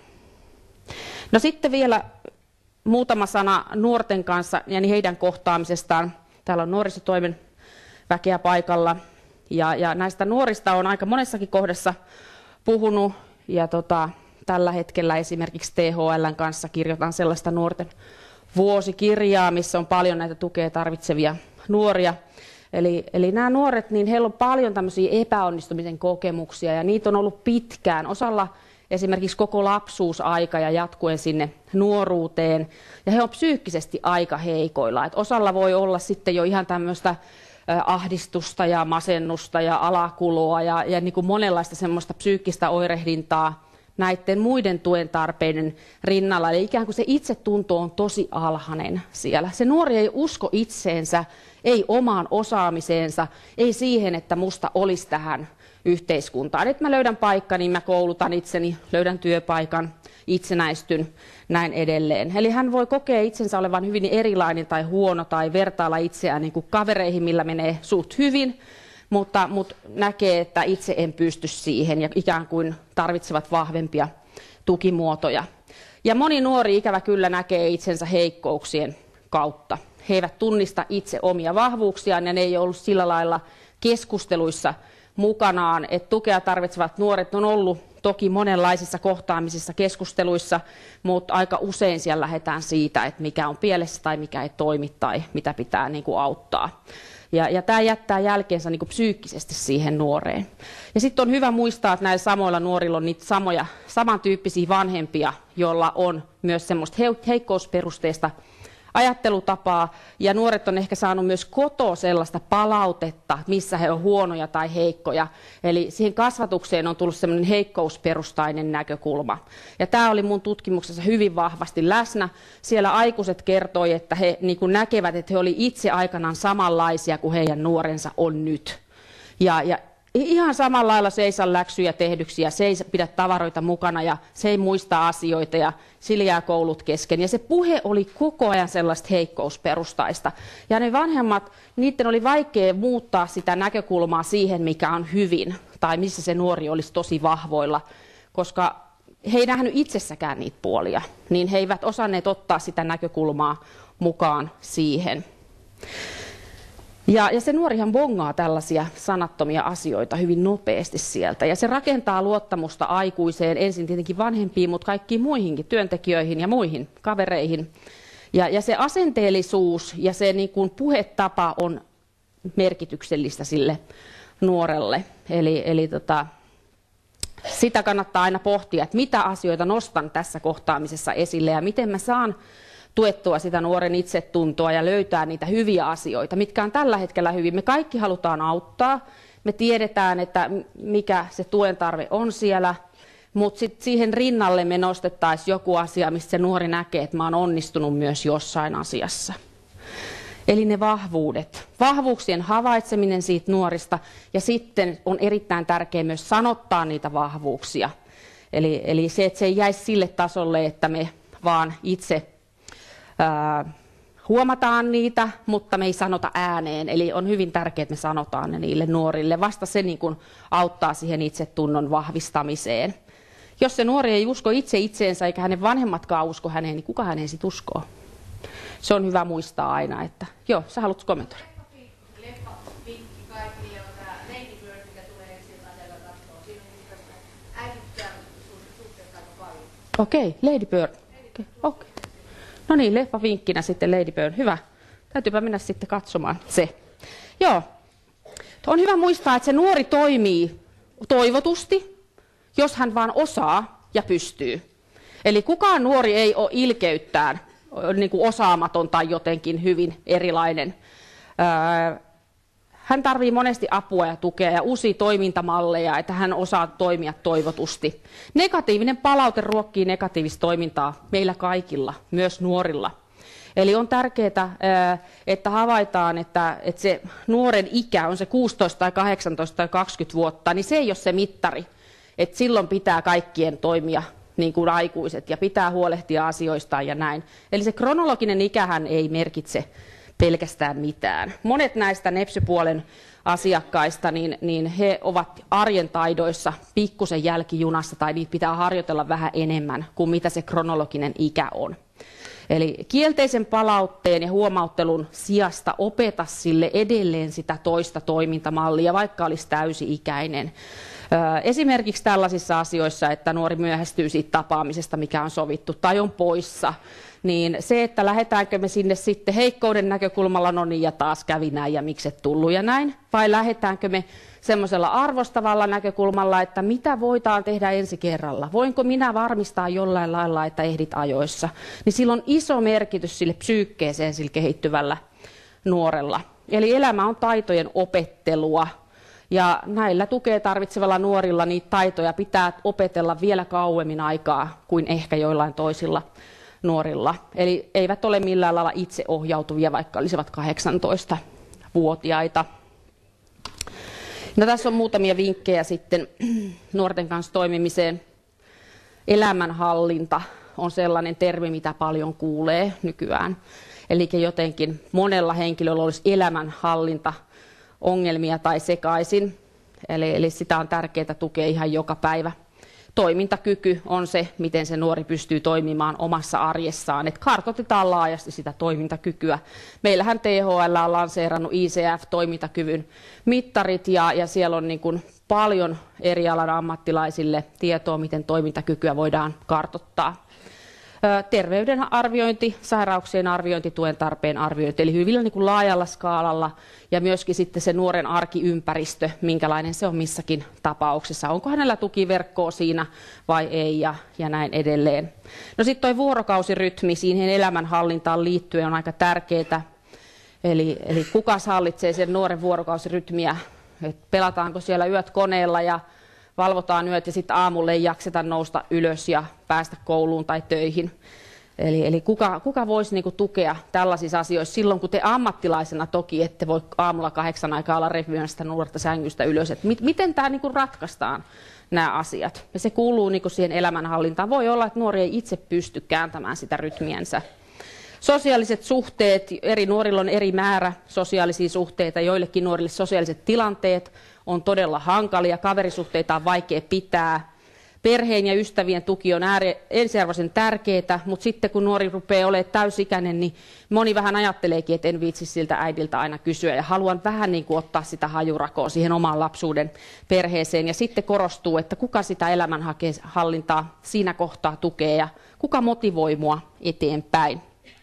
No sitten vielä muutama sana nuorten kanssa ja heidän kohtaamisestaan. Täällä on nuorisotoimen väkeä paikalla. Ja, ja näistä nuorista on aika monessakin kohdassa puhunut. Ja tota, tällä hetkellä esimerkiksi T H L:n kanssa kirjoitan sellaista nuorten vuosikirjaa, missä on paljon näitä tukea tarvitsevia nuoria. Eli, eli nämä nuoret, niin heillä on paljon tämmöisiä epäonnistumisen kokemuksia ja niitä on ollut pitkään. Osalla esimerkiksi koko lapsuusaika ja jatkuen sinne nuoruuteen. Ja he on psyykkisesti aika heikoilla. Et osalla voi olla sitten jo ihan tämmöistä ahdistusta ja masennusta ja alakuloa ja, ja niin kuin monenlaista semmoista psyykkistä oirehdintaa näiden muiden tuen tarpeiden rinnalla. Eli ikään kuin se itsetunto on tosi alhainen siellä. Se nuori ei usko itseensä, ei omaan osaamiseensa, ei siihen, että musta olisi tähän yhteiskuntaan. Että mä löydän paikkani, niin mä koulutan itseni, löydän työpaikan, itsenäistyn, näin edelleen. Eli hän voi kokea itsensä olevan hyvin erilainen tai huono tai vertailla itseään niin kuin kavereihin, millä menee suht hyvin, mutta, mutta näkee, että itse en pysty siihen ja ikään kuin tarvitsevat vahvempia tukimuotoja. Ja moni nuori ikävä kyllä näkee itsensä heikkouksien kautta. He eivät tunnista itse omia vahvuuksiaan ja ne ei ollut sillä lailla keskusteluissa mukanaan, että tukea tarvitsevat nuoret on ollut toki monenlaisissa kohtaamisissa, keskusteluissa, mutta aika usein siellä lähdetään siitä, että mikä on pielessä tai mikä ei toimi tai mitä pitää niin kuin auttaa. Ja, ja tämä jättää jälkeensä niin kuin psyykkisesti siihen nuoreen. Ja sitten on hyvä muistaa, että näillä samoilla nuorilla on niitä samoja, samantyyppisiä vanhempia, joilla on myös semmoista heikkousperusteista ajattelutapaa, ja nuoret on ehkä saanut myös kotoa sellaista palautetta, missä he on huonoja tai heikkoja. Eli siihen kasvatukseen on tullut sellainen heikkousperustainen näkökulma. Ja tämä oli mun tutkimuksessa hyvin vahvasti läsnä. Siellä aikuiset kertoi, että he niin kuin näkevät, että he olivat itse aikanaan samanlaisia kuin heidän nuorensa on nyt. Ja, ja ihan samalla lailla se ei saa läksyjä tehdyksi ja se ei pidä tavaroita mukana ja se ei muista asioita ja sillä jää koulut kesken. Ja se puhe oli koko ajan sellaista heikkousperustaista. Ja ne vanhemmat, niiden oli vaikea muuttaa sitä näkökulmaa siihen, mikä on hyvin tai missä se nuori olisi tosi vahvoilla, koska he ei nähnyt itsessäkään niitä puolia, niin he eivät osanneet ottaa sitä näkökulmaa mukaan siihen. Ja, ja se nuorihan bongaa tällaisia sanattomia asioita hyvin nopeasti sieltä. Ja se rakentaa luottamusta aikuiseen, ensin tietenkin vanhempiin, mutta kaikkiin muihinkin, työntekijöihin ja muihin kavereihin. Ja, ja se asenteellisuus ja se niin kuin puhetapa on merkityksellistä sille nuorelle. Eli, eli tota, sitä kannattaa aina pohtia, että mitä asioita nostan tässä kohtaamisessa esille ja miten mä saan tuettua sitä nuoren itsetuntoa ja löytää niitä hyviä asioita, mitkä on tällä hetkellä hyvin. Me kaikki halutaan auttaa, me tiedetään, että mikä se tuen tarve on siellä, mutta sit siihen rinnalle me nostettaisiin joku asia, mistä se nuori näkee, että mä oon onnistunut myös jossain asiassa. Eli ne vahvuudet, vahvuuksien havaitseminen siitä nuorista ja sitten on erittäin tärkeää myös sanottaa niitä vahvuuksia. Eli, eli se, että se ei jäisi sille tasolle, että me vaan itse Ää, huomataan niitä, mutta me ei sanota ääneen. Eli on hyvin tärkeää, että me sanotaan ne niille nuorille. Vasta se niin kuin auttaa siihen itsetunnon vahvistamiseen. Jos se nuori ei usko itse itseensä, eikä hänen vanhemmatkaan usko häneen, niin kuka häneen sitten uskoo? Se on hyvä muistaa aina, että joo, sä haluat kommentoida. Leffa vinkki kaikille on tämä Lady Bird, mikä tulee siltä ajalla katsoa. Siinä on tästä äidittää suhteesta aika paljon. Okei, okay, Lady Bird. Okay, okay. No niin, leffa vinkkinä sitten Lady Bird. Hyvä. Täytyypä mennä sitten katsomaan se. Joo. On hyvä muistaa, että se nuori toimii toivotusti. jos hän vaan osaa ja pystyy. Eli kukaan nuori ei ole ilkeyttään niin kuin osaamaton tai jotenkin hyvin erilainen. Hän tarvitsee monesti apua ja tukea ja uusia toimintamalleja, että hän osaa toimia toivotusti. Negatiivinen palaute ruokkii negatiivista toimintaa meillä kaikilla, myös nuorilla. Eli on tärkeää, että havaitaan, että se nuoren ikä on se kuusitoista tai kahdeksantoista tai kaksikymmentä vuotta, niin se ei ole se mittari. Että silloin pitää kaikkien toimia niin kuin aikuiset ja pitää huolehtia asioistaan ja näin. Eli se kronologinen ikähän ei merkitse pelkästään mitään. Monet näistä nepsypuolen asiakkaista, niin, niin he ovat arjen taidoissa pikkusen jälkijunassa tai niitä pitää harjoitella vähän enemmän kuin mitä se kronologinen ikä on. Eli kielteisen palautteen ja huomauttelun sijasta opeta sille edelleen sitä toista toimintamallia, vaikka olisi täysi-ikäinen. Esimerkiksi tällaisissa asioissa, että nuori myöhästyy siitä tapaamisesta, mikä on sovittu, tai on poissa, niin se, että lähdetäänkö me sinne sitten heikkouden näkökulmalla, no niin ja taas kävi näin ja miksi et tullut ja näin, vai lähdetäänkö me semmoisella arvostavalla näkökulmalla, että mitä voidaan tehdä ensi kerralla, voinko minä varmistaa jollain lailla, että ehdit ajoissa, niin sillä on iso merkitys sille psyykkeeseen sillä kehittyvällä nuorella. Eli elämä on taitojen opettelua. Ja näillä tukea tarvitsevilla nuorilla niitä taitoja pitää opetella vielä kauemmin aikaa kuin ehkä joillain toisilla nuorilla. Eli eivät ole millään lailla itseohjautuvia, vaikka olisivat kahdeksantoistavuotiaita. No, tässä on muutamia vinkkejä sitten nuorten kanssa toimimiseen. Elämänhallinta on sellainen termi, mitä paljon kuulee nykyään. Eli jotenkin monella henkilöllä olisi elämänhallinta ongelmia tai sekaisin, eli, eli sitä on tärkeää tukea ihan joka päivä. Toimintakyky on se, miten se nuori pystyy toimimaan omassa arjessaan, että kartoitetaan laajasti sitä toimintakykyä. Meillähän T H L on lanseerannut I C F-toimintakyvyn mittarit ja, ja siellä on niin kuin paljon eri alan ammattilaisille tietoa, miten toimintakykyä voidaan kartoittaa. Terveyden arviointi, sairauksien arviointi, tuen tarpeen arviointi, eli hyvin niin kuin laajalla skaalalla ja myöskin sitten se nuoren arkiympäristö, minkälainen se on missäkin tapauksessa. Onko hänellä tukiverkkoa siinä vai ei ja, ja näin edelleen. No sitten tuo vuorokausirytmi siihen elämänhallintaan liittyen on aika tärkeää. Eli, eli kuka hallitsee sen nuoren vuorokausirytmiä, että pelataanko siellä yöt koneella ja valvotaan yöt ja sitten aamulle ei jakseta nousta ylös ja päästä kouluun tai töihin. Eli, eli kuka, kuka voisi niinku tukea tällaisissa asioissa silloin, kun te ammattilaisena toki ette voi aamulla kahdeksan aikaa olla reviöön sitä nuorta sängystä ylös. Et mit, miten tämä niinku ratkaistaan, nämä asiat? Ja se kuuluu niinku siihen elämänhallintaan. Voi olla, että nuori ei itse pysty kääntämään sitä rytmiensä. Sosiaaliset suhteet, eri nuorilla on eri määrä sosiaalisia suhteita, joillekin nuorille sosiaaliset tilanteet on todella hankalia, kaverisuhteita on vaikea pitää. Perheen ja ystävien tuki on ensiarvoisen tärkeää, mutta sitten kun nuori rupeaa olemaan täysikäinen, niin moni vähän ajatteleekin, että en viitsi siltä äidiltä aina kysyä ja haluan vähän niin kuin ottaa sitä hajurakoa siihen omaan lapsuuden perheeseen. Ja sitten korostuu, että kuka sitä elämänhallintaa siinä kohtaa tukee ja kuka motivoi mua eteenpäin.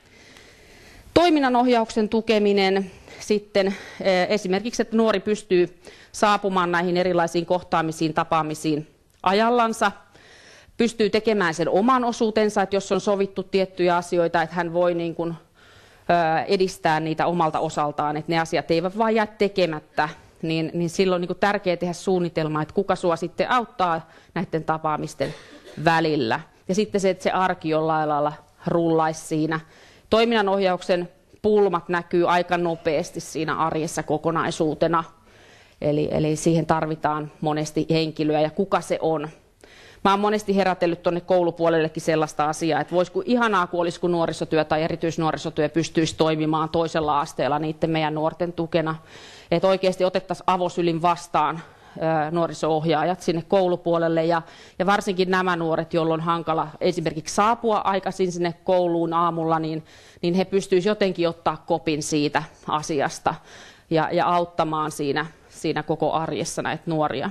Toiminnanohjauksen tukeminen sitten esimerkiksi, että nuori pystyy saapumaan näihin erilaisiin kohtaamisiin, tapaamisiin ajallansa, pystyy tekemään sen oman osuutensa, että jos on sovittu tiettyjä asioita, että hän voi niin kuin edistää niitä omalta osaltaan, että ne asiat eivät vain jää tekemättä, niin, niin silloin on niin kuin tärkeää tehdä suunnitelma, että kuka sua sitten auttaa näiden tapaamisten välillä. Ja sitten se, että se arki jollain lailla rullaisi siinä. Toiminnanohjauksen pulmat näkyy aika nopeasti siinä arjessa kokonaisuutena. Eli, eli siihen tarvitaan monesti henkilöä ja kuka se on. Mä oon monesti herätellyt tuonne koulupuolellekin sellaista asiaa, että voisiko ihanaa, kun olisi kun nuorisotyö tai erityisnuorisotyö pystyisi toimimaan toisella asteella niiden meidän nuorten tukena. Että oikeasti otettaisiin avosylin vastaan nuoriso-ohjaajat sinne koulupuolelle ja, ja varsinkin nämä nuoret, joilla on hankala esimerkiksi saapua aikaisin sinne kouluun aamulla, niin, niin he pystyisivät jotenkin ottaa kopin siitä asiasta ja, ja auttamaan siinä, siinä koko arjessa näitä nuoria.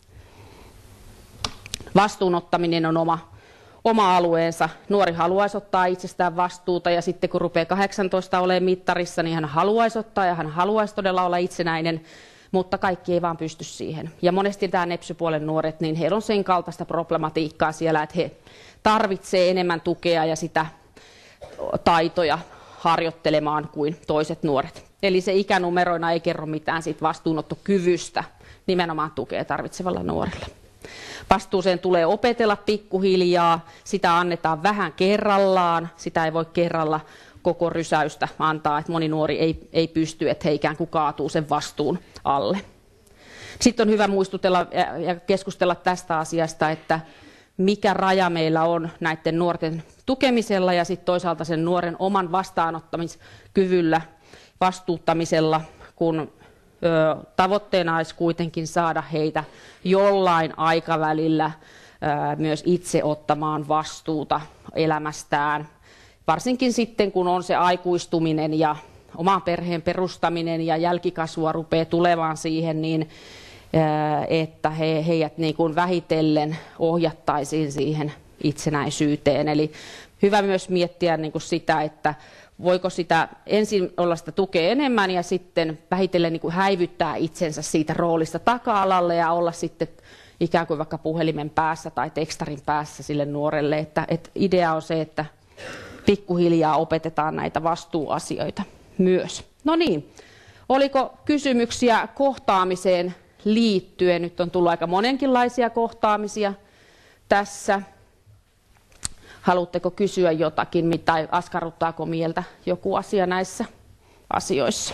Vastuunottaminen on oma, oma alueensa. Nuori haluaisi ottaa itsestään vastuuta ja sitten kun rupeaa kahdeksantoista olemaan mittarissa, niin hän haluaisi ottaa ja hän haluaisi todella olla itsenäinen mutta kaikki ei vaan pysty siihen. Ja monesti tämä nepsypuolen nuoret, niin heillä on sen kaltaista problematiikkaa siellä, että he tarvitsevat enemmän tukea ja sitä taitoja harjoittelemaan kuin toiset nuoret. Eli se ikänumeroina ei kerro mitään siitä vastuunottokyvystä nimenomaan tukea tarvitsevalla nuorella. Vastuuseen tulee opetella pikkuhiljaa, sitä annetaan vähän kerrallaan, sitä ei voi kerralla koko rysäystä antaa, että moni nuori ei, ei pysty, että he ikään kuin kaatuu sen vastuun alle. Sitten on hyvä muistutella ja keskustella tästä asiasta, että mikä raja meillä on näiden nuorten tukemisella ja sitten toisaalta sen nuoren oman vastaanottamiskyvyllä, vastuuttamisella, kun ö, tavoitteena olisi kuitenkin saada heitä jollain aikavälillä ö, myös itse ottamaan vastuuta elämästään. Varsinkin sitten, kun on se aikuistuminen ja oman perheen perustaminen ja jälkikasvua rupeaa tulemaan siihen, niin että he, heidät niin kuin vähitellen ohjattaisiin siihen itsenäisyyteen. Eli hyvä myös miettiä niin kuin sitä, että voiko sitä ensin olla sitä tukea enemmän ja sitten vähitellen niin kuin häivyttää itsensä siitä roolista taka-alalle ja olla sitten ikään kuin vaikka puhelimen päässä tai tekstarin päässä sille nuorelle. Että, että idea on se, että pikkuhiljaa opetetaan näitä vastuuasioita myös. No niin, oliko kysymyksiä kohtaamiseen liittyen? Nyt on tullut aika monenkinlaisia kohtaamisia tässä. Haluatteko kysyä jotakin tai askarruttaako mieltä joku asia näissä asioissa?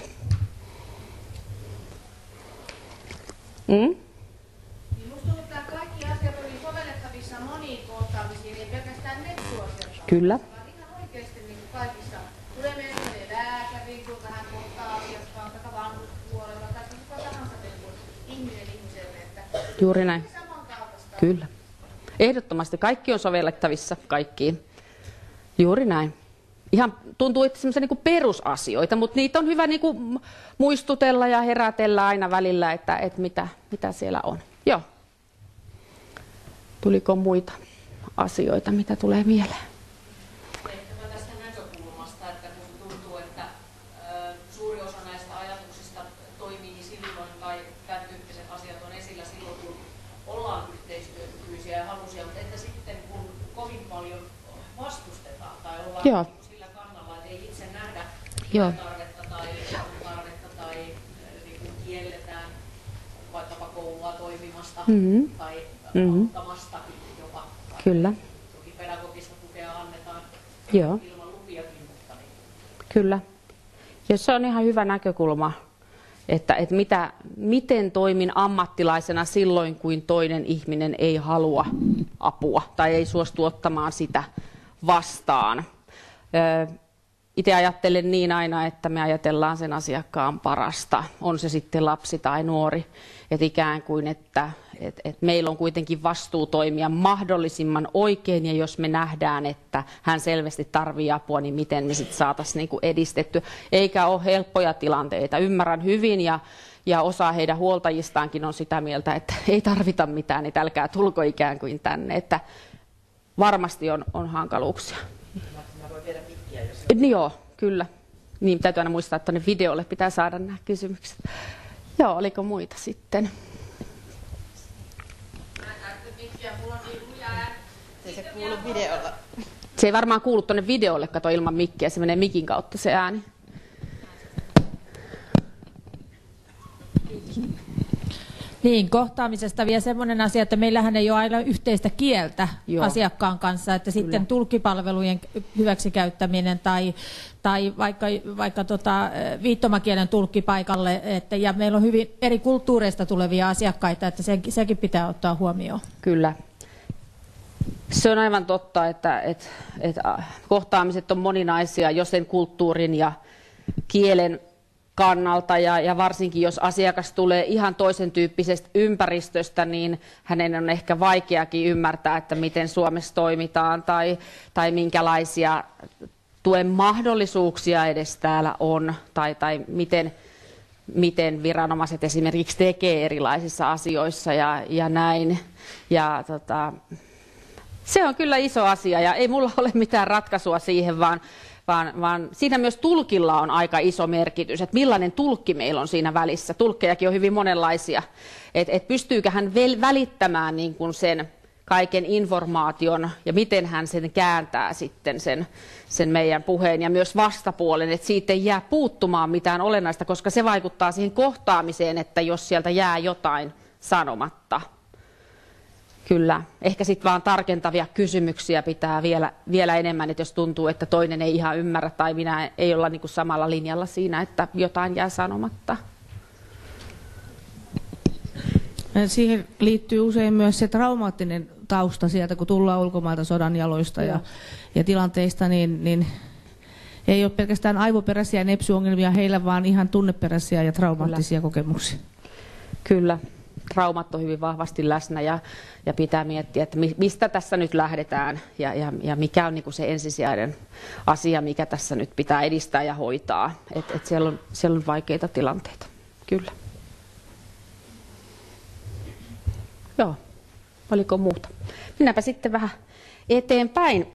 Mm? Niin musta tuntuu, että tämä kaikki asiat oli sovellettavissa moniin kohtaamisiin, ei pelkästään nepsuasiassa. Kyllä. Vaan ihan oikeasti niin kuin kaikissa. Tulee meille lääkäriin, kun vähän kohtaa asiakkaan, tai vanhuspuolella, tai kuka tahansa niin kuin ihminen ihmiselle. Että Juuri näin. samankaltaista. Kyllä. Ehdottomasti kaikki on sovellettavissa kaikkiin. Juuri näin. Ihan tuntuu, että semmoisia niin perusasioita, mutta niitä on hyvä niin kuin muistutella ja herätellä aina välillä, että, että mitä, mitä siellä on. Joo. Tuliko muita asioita, mitä tulee mieleen? Ehkäpä tästä näkökulmasta, että kun tuntuu, että ö, suuri osa näistä ajatuksista toimii silloin, tai tämän tyyppiset asiat on esillä silloin, kun ollaan yhteistyökykyisiä ja halusia, mutta että sitten kun kovin paljon vastustetaan tai ollaan Joo. sillä kannalla, että ei itse nähdä Joo. tarvetta tai tarvetta tai niin kuin kielletään vaikkapa koulua toimimasta Mm-hmm. tai Mm-hmm. auttamastakin jopa. Kyllä. Toki pedagogista tukea annetaan Joo. ilman lupiakin, mutta niin. Kyllä. Ja se on ihan hyvä näkökulma, että, että mitä, miten toimin ammattilaisena silloin, kun toinen ihminen ei halua apua tai ei suostu ottamaan sitä vastaan. Itse ajattelen niin aina, että me ajatellaan sen asiakkaan parasta, on se sitten lapsi tai nuori. Että ikään kuin, että, että, että meillä on kuitenkin vastuu toimia mahdollisimman oikein, ja jos me nähdään, että hän selvästi tarvitsee apua, niin miten me sitten saataisiin niin kuin edistettyä. Eikä ole helppoja tilanteita. Ymmärrän hyvin, ja, ja osa heidän huoltajistaankin on sitä mieltä, että ei tarvita mitään, niin älkää tulko ikään kuin tänne. Että varmasti on, on hankaluuksia. Mä voin viedä mikkiä, jos... Niin joo, kyllä. Niin, täytyy aina muistaa, että tuonne videolle pitää saada nämä kysymykset. Joo, oliko muita sitten? Ei se kuulu videolla. Se ei varmaan kuulu tuonne videolle, kato ilman mikkiä, se menee mikin kautta se ääni. Niin, kohtaamisesta vielä semmoinen asia, että meillähän ei ole aina yhteistä kieltä Joo. asiakkaan kanssa, että sitten Kyllä. tulkkipalvelujen hyväksikäyttäminen tai, tai vaikka, vaikka tota, viittomakielen tulkkipaikalle, että, ja meillä on hyvin eri kulttuureista tulevia asiakkaita, että sen, sekin pitää ottaa huomioon. Kyllä. Se on aivan totta, että, että, että kohtaamiset on moninaisia jo sen kulttuurin ja kielen kannalta, ja, ja varsinkin jos asiakas tulee ihan toisen tyyppisestä ympäristöstä, niin hänen on ehkä vaikeakin ymmärtää, että miten Suomessa toimitaan tai, tai minkälaisia tuen mahdollisuuksia edes täällä on tai, tai miten, miten viranomaiset esimerkiksi tekee erilaisissa asioissa ja, ja näin. Ja, tota, se on kyllä iso asia ja ei mulla ole mitään ratkaisua siihen, vaan vaan, vaan siinä myös tulkilla on aika iso merkitys, että millainen tulkki meillä on siinä välissä. Tulkkejakin on hyvin monenlaisia, että et pystyykö hän välittämään niin kuin sen kaiken informaation ja miten hän sen kääntää sitten sen, sen meidän puheen ja myös vastapuolen, että siitä ei jää puuttumaan mitään olennaista, koska se vaikuttaa siihen kohtaamiseen, että jos sieltä jää jotain sanomatta. Kyllä, ehkä sitten vaan tarkentavia kysymyksiä pitää vielä, vielä enemmän, että jos tuntuu, että toinen ei ihan ymmärrä tai minä ei olla niin kuin samalla linjalla siinä, että jotain jää sanomatta. Siihen liittyy usein myös se traumaattinen tausta sieltä, kun tullaan ulkomailta sodan jaloista ja, ja tilanteista, niin, niin ei ole pelkästään aivoperäisiä nepsyongelmia heillä, vaan ihan tunneperäisiä ja traumaattisia Kyllä. kokemuksia. Kyllä, traumat on hyvin vahvasti läsnä ja, ja pitää miettiä, että mistä tässä nyt lähdetään ja, ja, ja mikä on niin kuin se ensisijainen asia, mikä tässä nyt pitää edistää ja hoitaa. Et, et siellä, on, siellä on vaikeita tilanteita, kyllä. Joo, oliko muuta? Mennäänpä sitten vähän eteenpäin.